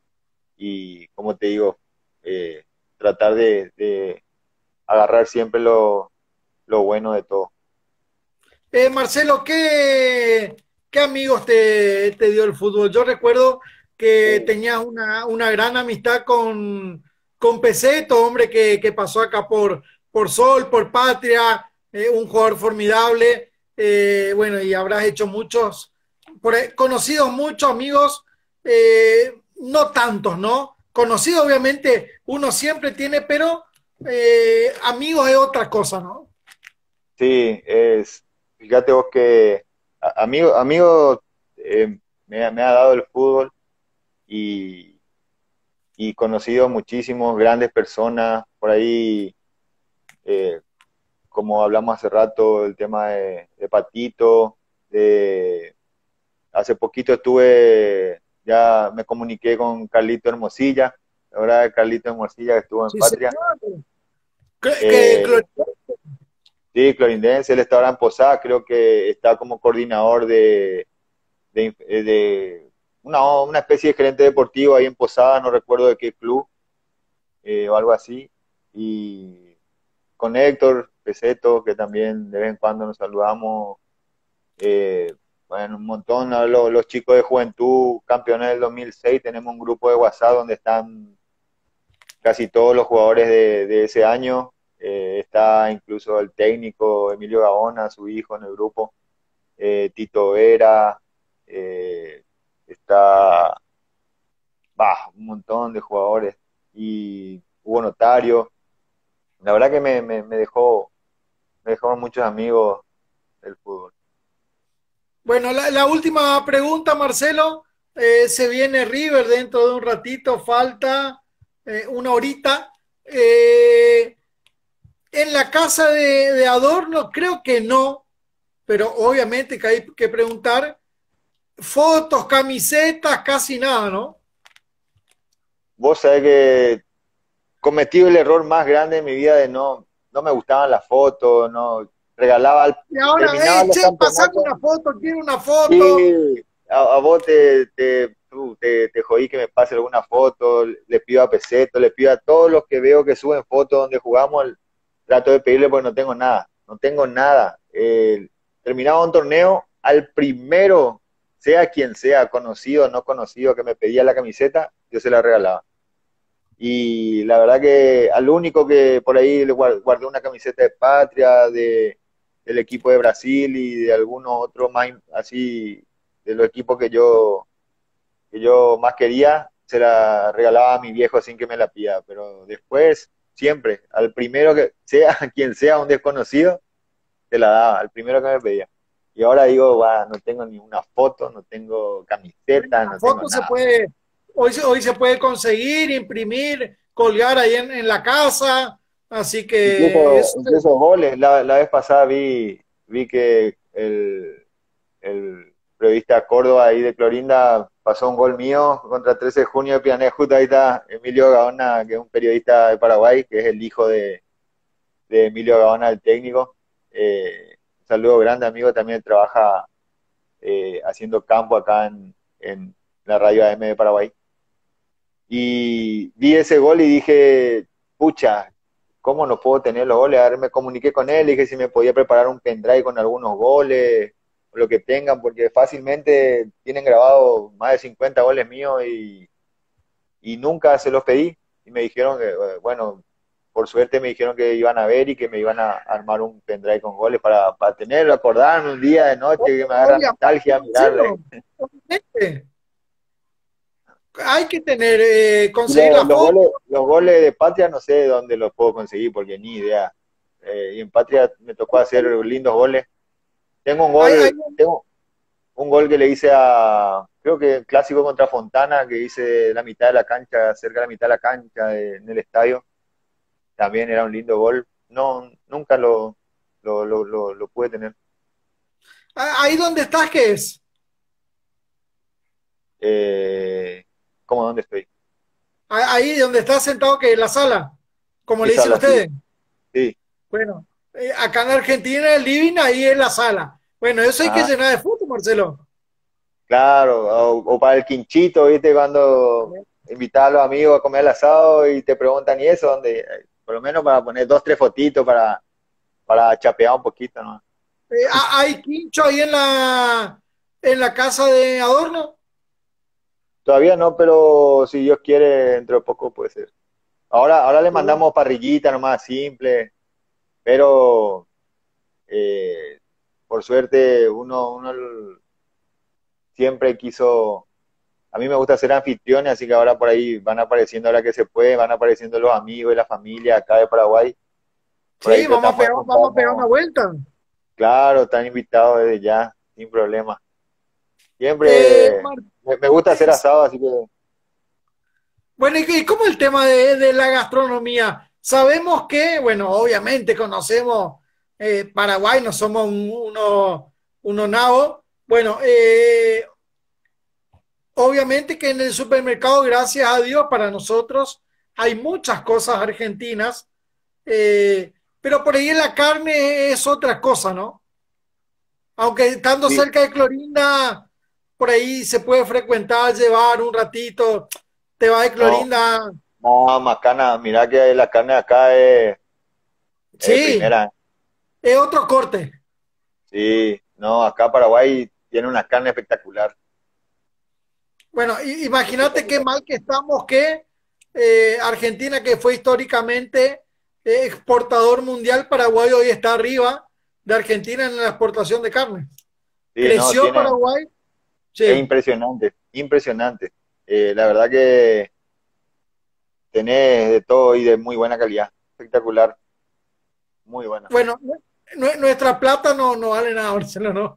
[SPEAKER 2] y como te digo, eh, tratar de, de agarrar siempre lo, lo bueno de todo.
[SPEAKER 1] Eh, Marcelo, ¿qué, qué amigos te, te dio el fútbol? Yo recuerdo que tenías una, una gran amistad con, con Peseto, hombre que, que pasó acá por, por Sol, por Patria, eh, un jugador formidable. Eh, bueno, y habrás hecho muchos, por, conocidos muchos amigos, eh, no tantos, ¿no? Conocidos, obviamente, uno siempre tiene, pero eh, amigos es otra cosa, ¿no?
[SPEAKER 2] Sí, es, fíjate vos que a- amigo, amigo eh, me, ha- me ha dado el fútbol y, y conocido muchísimos grandes personas, por ahí, eh, como hablamos hace rato, el tema de, de Patito, de, hace poquito estuve, ya me comuniqué con Carlito Hermosilla, ahora Carlito Hermosilla que estuvo en
[SPEAKER 1] Sí,
[SPEAKER 2] Patria.
[SPEAKER 1] señor. Que, que,
[SPEAKER 2] Eh, sí, Clorindense, él está ahora en Posada, creo que está como coordinador de, de, de una, una especie de gerente deportivo ahí en Posada, no recuerdo de qué club, eh, o algo así. Y con Héctor Peseto, que también de vez en cuando nos saludamos. Eh, bueno, un montón, ¿no? los, los chicos de Juventud, campeones del dos mil seis, tenemos un grupo de WhatsApp donde están casi todos los jugadores de, de ese año. Eh, está incluso el técnico Emilio Gaona, su hijo en el grupo, eh, Tito Vera, eh, está bah, un montón de jugadores y Hugo Notario. La verdad que me, me, me dejó, me dejó muchos amigos del fútbol.
[SPEAKER 1] Bueno, la, la última pregunta, Marcelo. Eh, se viene River dentro de un ratito, falta eh, una horita. Eh, en la casa de, de Adorno, creo que no, pero obviamente que hay que preguntar. Fotos, camisetas, casi nada, ¿no?
[SPEAKER 2] Vos sabés que cometí el error más grande de mi vida de no, no me gustaban las fotos, no regalaba, al-
[SPEAKER 1] Y ahora,
[SPEAKER 2] terminaba
[SPEAKER 1] hey,
[SPEAKER 2] los
[SPEAKER 1] che, pasame
[SPEAKER 2] campeonatos
[SPEAKER 1] una foto, quiero una foto.
[SPEAKER 2] y a, a vos te, te, tú, te, te jodí que me pase alguna foto, le pido a Peseto, le pido a todos los que veo que suben fotos donde jugamos, trato de pedirle porque no tengo nada, no tengo nada. Eh, terminaba un torneo, al primero, sea quien sea, conocido o no conocido, que me pedía la camiseta, yo se la regalaba. Y la verdad que al único que por ahí le guardé una camiseta de Patria, de, del equipo de Brasil y de algunos otros más así, de los equipos que yo, que yo más quería, se la regalaba a mi viejo sin que me la pida. Pero después, siempre, al primero que sea, quien sea un desconocido, se la daba, al primero que me pedía. Y ahora digo, va, no tengo ni una foto, no tengo
[SPEAKER 1] Bueno,
[SPEAKER 2] camiseta,
[SPEAKER 1] la
[SPEAKER 2] no tengo
[SPEAKER 1] foto se
[SPEAKER 2] nada.
[SPEAKER 1] puede, hoy, se- hoy se puede conseguir, imprimir, colgar ahí en, en la casa. Así que
[SPEAKER 2] Incluso,
[SPEAKER 1] eso se-
[SPEAKER 2] incluso goles. La, la vez pasada vi, vi que el, el periodista Córdoba ahí de Clorinda pasó un gol mío contra trece de junio de Piané. Justo ahí está Emilio Gaona, que es un periodista de Paraguay, que es el hijo de, de Emilio Gaona, el técnico. Eh, un saludo grande, amigo. También trabaja eh, haciendo campo acá en, en la radio A M de Paraguay. Y vi ese gol y dije, pucha, ¿cómo no puedo tener los goles? A ver, me comuniqué con él, dije si me podía preparar un pendrive con algunos goles o lo que tengan, porque fácilmente tienen grabado más de cincuenta goles míos y, y nunca se los pedí. Y me dijeron que, eh, bueno, por suerte me dijeron que iban a ver y que me iban a armar un pendrive con goles para, para tenerlo, acordarme un día de noche que me agarra
[SPEAKER 1] Obviamente,
[SPEAKER 2] nostalgia mirarle.
[SPEAKER 1] Marcelo, obviamente. Hay que tener, eh,
[SPEAKER 2] Y
[SPEAKER 1] conseguir
[SPEAKER 2] lo-
[SPEAKER 1] la
[SPEAKER 2] los
[SPEAKER 1] foto.
[SPEAKER 2] goles, los goles de Patria no sé dónde los puedo conseguir porque ni idea. Eh, y en Patria me tocó hacer lindos goles. Tengo un
[SPEAKER 1] Hay, hay,
[SPEAKER 2] gol, tengo un gol que le hice a, creo que el clásico contra Fontana, que hice la mitad de la cancha, cerca de la mitad de la cancha de- en el estadio. También era un lindo gol. No, nunca lo, lo, lo, lo, lo pude tener.
[SPEAKER 1] ahí donde estás, ¿qué es?
[SPEAKER 2] Eh, ¿Cómo dónde estoy?
[SPEAKER 1] Ahí donde estás sentado, que es la sala, como
[SPEAKER 2] Sí,
[SPEAKER 1] le dicen
[SPEAKER 2] Sala, sí,
[SPEAKER 1] ustedes.
[SPEAKER 2] sí.
[SPEAKER 1] Bueno, eh, acá en Argentina el living, ahí es la sala. Bueno, eso hay que
[SPEAKER 2] Ajá.
[SPEAKER 1] llenar de fotos, Marcelo.
[SPEAKER 2] Claro, o, o para el quinchito, ¿viste? Cuando invitas a los amigos a comer el asado y te preguntan, ¿y eso dónde? Por lo menos para poner dos, tres fotitos para, para chapear un poquito, ¿no?
[SPEAKER 1] Eh, ah, ¿hay quincho ahí en la, en la casa de Adorno?
[SPEAKER 2] Todavía no, pero si Dios quiere, dentro de poco puede ser. Ahora, ahora le
[SPEAKER 1] Qué bueno.
[SPEAKER 2] mandamos parrillita nomás simple, pero eh, por suerte uno, uno siempre quiso, a mí me gusta ser anfitrión, así que ahora por ahí van apareciendo, ahora que se puede, van apareciendo los amigos y la familia acá de Paraguay. Por ahí
[SPEAKER 1] Sí, vamos a
[SPEAKER 2] tratamos de
[SPEAKER 1] pegar, vamos a pegar una
[SPEAKER 2] juntarnos.
[SPEAKER 1] vuelta.
[SPEAKER 2] Claro, están invitados desde ya, sin problema.
[SPEAKER 1] Eh,
[SPEAKER 2] Siempre
[SPEAKER 1] Mar-
[SPEAKER 2] me, me gusta hacer
[SPEAKER 1] eh,
[SPEAKER 2] asado, así que
[SPEAKER 1] bueno, ¿y, y cómo el tema de, de la gastronomía? Sabemos que, bueno, obviamente conocemos eh, Paraguay, no somos un- uno, uno nabo. Bueno, eh, obviamente que en el supermercado, gracias a Dios, para nosotros hay muchas cosas argentinas, eh, pero por ahí en la carne es otra cosa, ¿no? Aunque estando
[SPEAKER 2] sí,
[SPEAKER 1] cerca de Clorinda, por ahí se puede frecuentar, llevar un ratito, te va de
[SPEAKER 2] no,
[SPEAKER 1] Clorinda,
[SPEAKER 2] no, macana, mira que la carne de acá es, es de
[SPEAKER 1] sí,
[SPEAKER 2] primera.
[SPEAKER 1] es otro corte.
[SPEAKER 2] Sí, no, acá Paraguay tiene una carne espectacular,
[SPEAKER 1] Bueno, i- imagínate qué
[SPEAKER 2] espectacular.
[SPEAKER 1] mal que estamos que eh, Argentina, que fue históricamente eh, exportador mundial, Paraguay hoy está arriba de Argentina en la exportación de carne.
[SPEAKER 2] Sí, no,
[SPEAKER 1] Creció
[SPEAKER 2] tiene,
[SPEAKER 1] Paraguay,
[SPEAKER 2] es
[SPEAKER 1] sí.
[SPEAKER 2] impresionante, impresionante. Eh, la verdad que tenés de todo y de muy buena calidad, espectacular, muy buena.
[SPEAKER 1] Bueno, nu- nuestra plata no, no vale nada, Marcelo, no.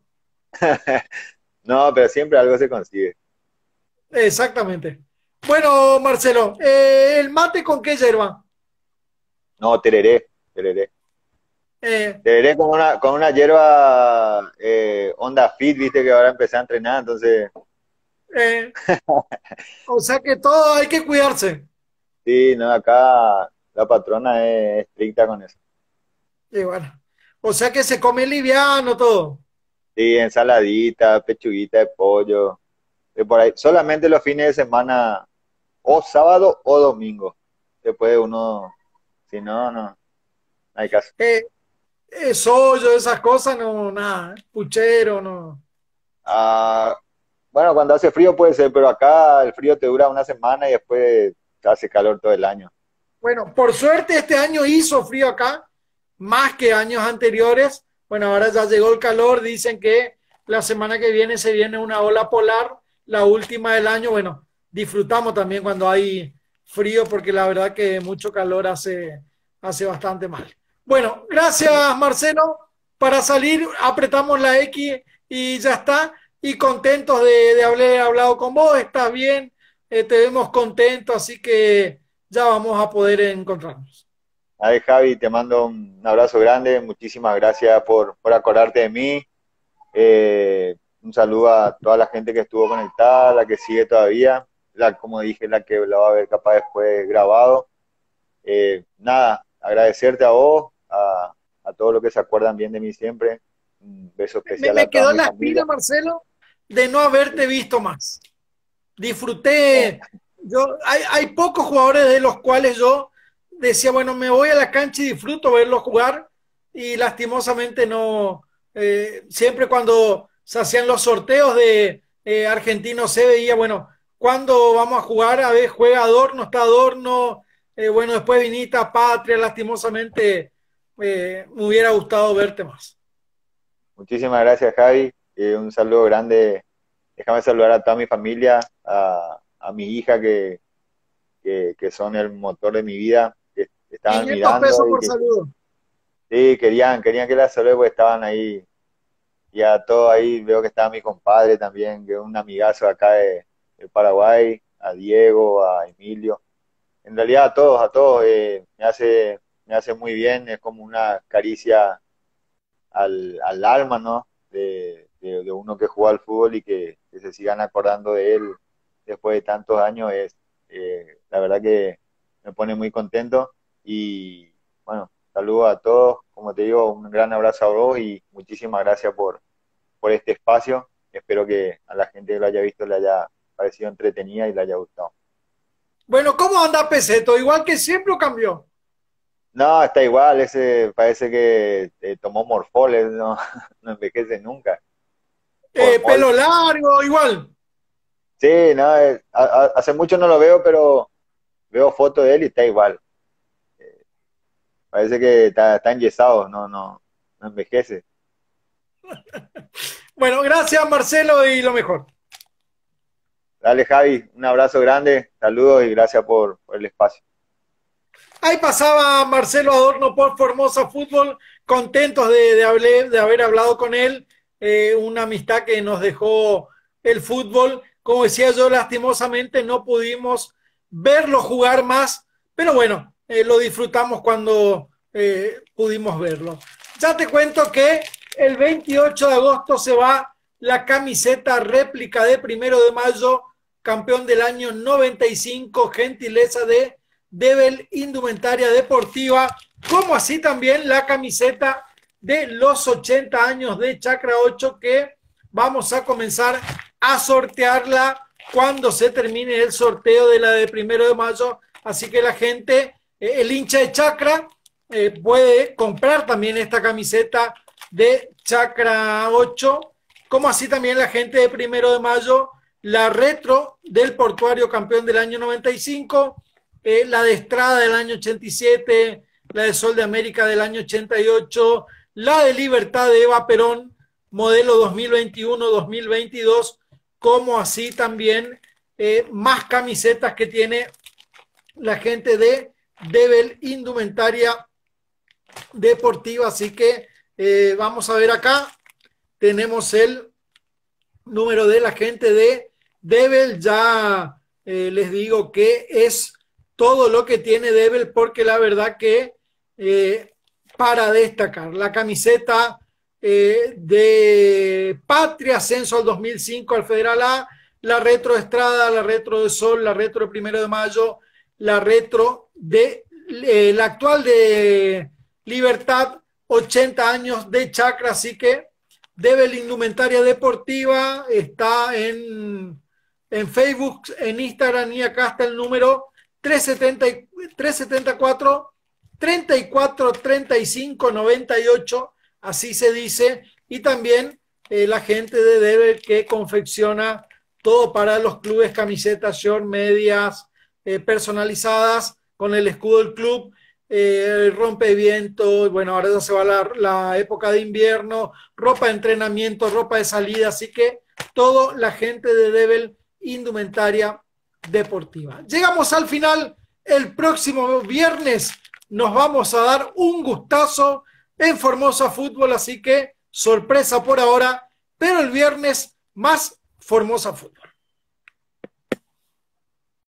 [SPEAKER 2] No, pero siempre algo se consigue.
[SPEAKER 1] Exactamente. Bueno, Marcelo, eh, ¿el mate con qué yerba?
[SPEAKER 2] No, tereré, tereré.
[SPEAKER 1] Eh,
[SPEAKER 2] Tereré con una, con una hierba eh, Onda Fit, viste que ahora empecé a entrenar, entonces,
[SPEAKER 1] eh, o sea que todo hay que cuidarse.
[SPEAKER 2] sí, no, acá la patrona es estricta con eso.
[SPEAKER 1] Y bueno, o sea que se come liviano todo.
[SPEAKER 2] Sí, ensaladita, pechuguita de pollo, de por ahí. Solamente los fines de semana, o sábado o domingo. Después uno, si no, no, no hay caso.
[SPEAKER 1] Eh, eh, sollo, esas cosas, no, nada. Puchero, no.
[SPEAKER 2] Ah, bueno, cuando hace frío puede ser, pero acá el frío te dura una semana y después hace calor todo el año.
[SPEAKER 1] Bueno, por suerte este año hizo frío acá, más que años anteriores. Bueno, ahora ya llegó el calor, dicen que la semana que viene se viene una ola polar, la última del año. Bueno, disfrutamos también cuando hay frío, porque la verdad que mucho calor hace, hace bastante mal. Bueno, gracias Marcelo. Para salir apretamos la X y ya está. Y contentos de, de haber hablado con vos, estás bien, eh, te vemos contento, así que ya vamos a poder encontrarnos.
[SPEAKER 2] Ahí, Javi, te mando un abrazo grande, muchísimas gracias por, por acordarte de mí. Eh, un saludo a toda la gente que estuvo conectada, la que sigue todavía, la, como dije, la que la va a ver capaz después grabado. Eh, nada, agradecerte a vos, a, a todos los que se acuerdan bien de mí siempre. Un beso
[SPEAKER 1] Me,
[SPEAKER 2] especial a
[SPEAKER 1] me
[SPEAKER 2] toda
[SPEAKER 1] quedó
[SPEAKER 2] mi
[SPEAKER 1] la espina,
[SPEAKER 2] familia.
[SPEAKER 1] Marcelo, de no haberte visto más.
[SPEAKER 2] Eh,
[SPEAKER 1] Disfruté. Yo, hay, hay pocos jugadores de los cuales yo decía, bueno, me voy a la cancha y disfruto verlos jugar, y lastimosamente no. Eh, siempre cuando se hacían los sorteos de eh, Argentino, se veía, bueno, ¿cuándo vamos a jugar? A ver, juega Adorno, está Adorno, eh, bueno, después Vinita, Patria, lastimosamente eh, me hubiera gustado verte más.
[SPEAKER 2] Muchísimas gracias, Javi. Eh, un saludo grande. Déjame saludar a toda mi familia, a, a mi hija que, que, que son el motor de mi vida, que estaban
[SPEAKER 1] quinientos
[SPEAKER 2] mirando
[SPEAKER 1] pesos
[SPEAKER 2] y
[SPEAKER 1] por
[SPEAKER 2] que
[SPEAKER 1] saludo.
[SPEAKER 2] sí, querían, querían que la salude porque estaban ahí. Y a todo ahí veo que estaba mi compadre también, que es un amigazo acá de, de Paraguay, a Diego, a Emilio. En realidad a todos, a todos, eh, me hace, me hace muy bien, es como una caricia al, al alma, ¿no? De, de, de uno que jugó al fútbol y que, que se sigan acordando de él después de tantos años, es eh, la verdad que me pone muy contento y bueno, saludos a todos, como te digo, un gran abrazo a vos y muchísimas gracias por, por este espacio, espero que a la gente que lo haya visto le haya parecido entretenida y le haya gustado.
[SPEAKER 1] Bueno, ¿cómo anda Peseto? ¿Igual que siempre o cambió?
[SPEAKER 2] No, está igual, ese parece que eh, tomó Morfoles, no, no envejece nunca.
[SPEAKER 1] Eh,
[SPEAKER 2] Formol.
[SPEAKER 1] pelo largo, igual.
[SPEAKER 2] Sí, no, eh, a- a- hace mucho no lo veo, pero veo fotos de él y está igual. Parece que está, está enyesado, no, no, no envejece.
[SPEAKER 1] Bueno, gracias Marcelo y lo mejor.
[SPEAKER 2] Dale, Javi, un abrazo grande, saludos y gracias por, por el espacio.
[SPEAKER 1] Ahí pasaba Marcelo Adorno por Formosa Fútbol, contentos de, de, haber, de haber hablado con él, eh, una amistad que nos dejó el fútbol. Como decía yo, lastimosamente no pudimos verlo jugar más, pero bueno, eh, lo disfrutamos cuando eh, pudimos verlo. Ya te cuento que el veintiocho de agosto se va la camiseta réplica de Primero de Mayo, campeón del año noventa y cinco, gentileza de Debel Indumentaria Deportiva, como así también la camiseta de los ochenta años de Chacra ocho, que vamos a comenzar a sortearla cuando se termine el sorteo de la de Primero de Mayo, así que la gente, eh, el hincha de Chacra, eh, puede comprar también esta camiseta de Chacra ocho, como así también la gente de Primero de Mayo, la retro del Portuario campeón del año noventa y cinco, eh, la de Estrada del año ochenta y siete, la de Sol de América del año ochenta y ocho, la de Libertad de Eva Perón, modelo dos mil veintiuno dos mil veintidós, como así también eh, más camisetas que tiene la gente de Debel Indumentaria Deportiva. Así que eh, vamos a ver acá, tenemos el número de la gente de Debel, ya eh, les digo que es todo lo que tiene Debel, porque la verdad que eh, para destacar, la camiseta eh, de Patria, ascenso al dos mil cinco al Federal A, la retro de Estrada, la retro de Sol, la retro de Primero de Mayo, la retro de eh, la actual de Libertad, ochenta años de Chacra, así que Debel Indumentaria Deportiva está en, en Facebook, en Instagram, y acá está el número trescientos setenta y cuatro, treinta y cuatro, treinta y cinco, noventa y ocho, así se dice, y también eh, la gente de Debel que confecciona todo para los clubes, camisetas, short, medias eh, personalizadas con el escudo del club, eh, rompeviento, bueno, ahora ya se va la, la época de invierno, ropa de entrenamiento, ropa de salida, así que todo la gente de Debel Indumentaria Deportiva. Llegamos al final, el próximo viernes nos vamos a dar un gustazo en Formosa Fútbol, así que sorpresa por ahora, pero el viernes más Formosa Fútbol.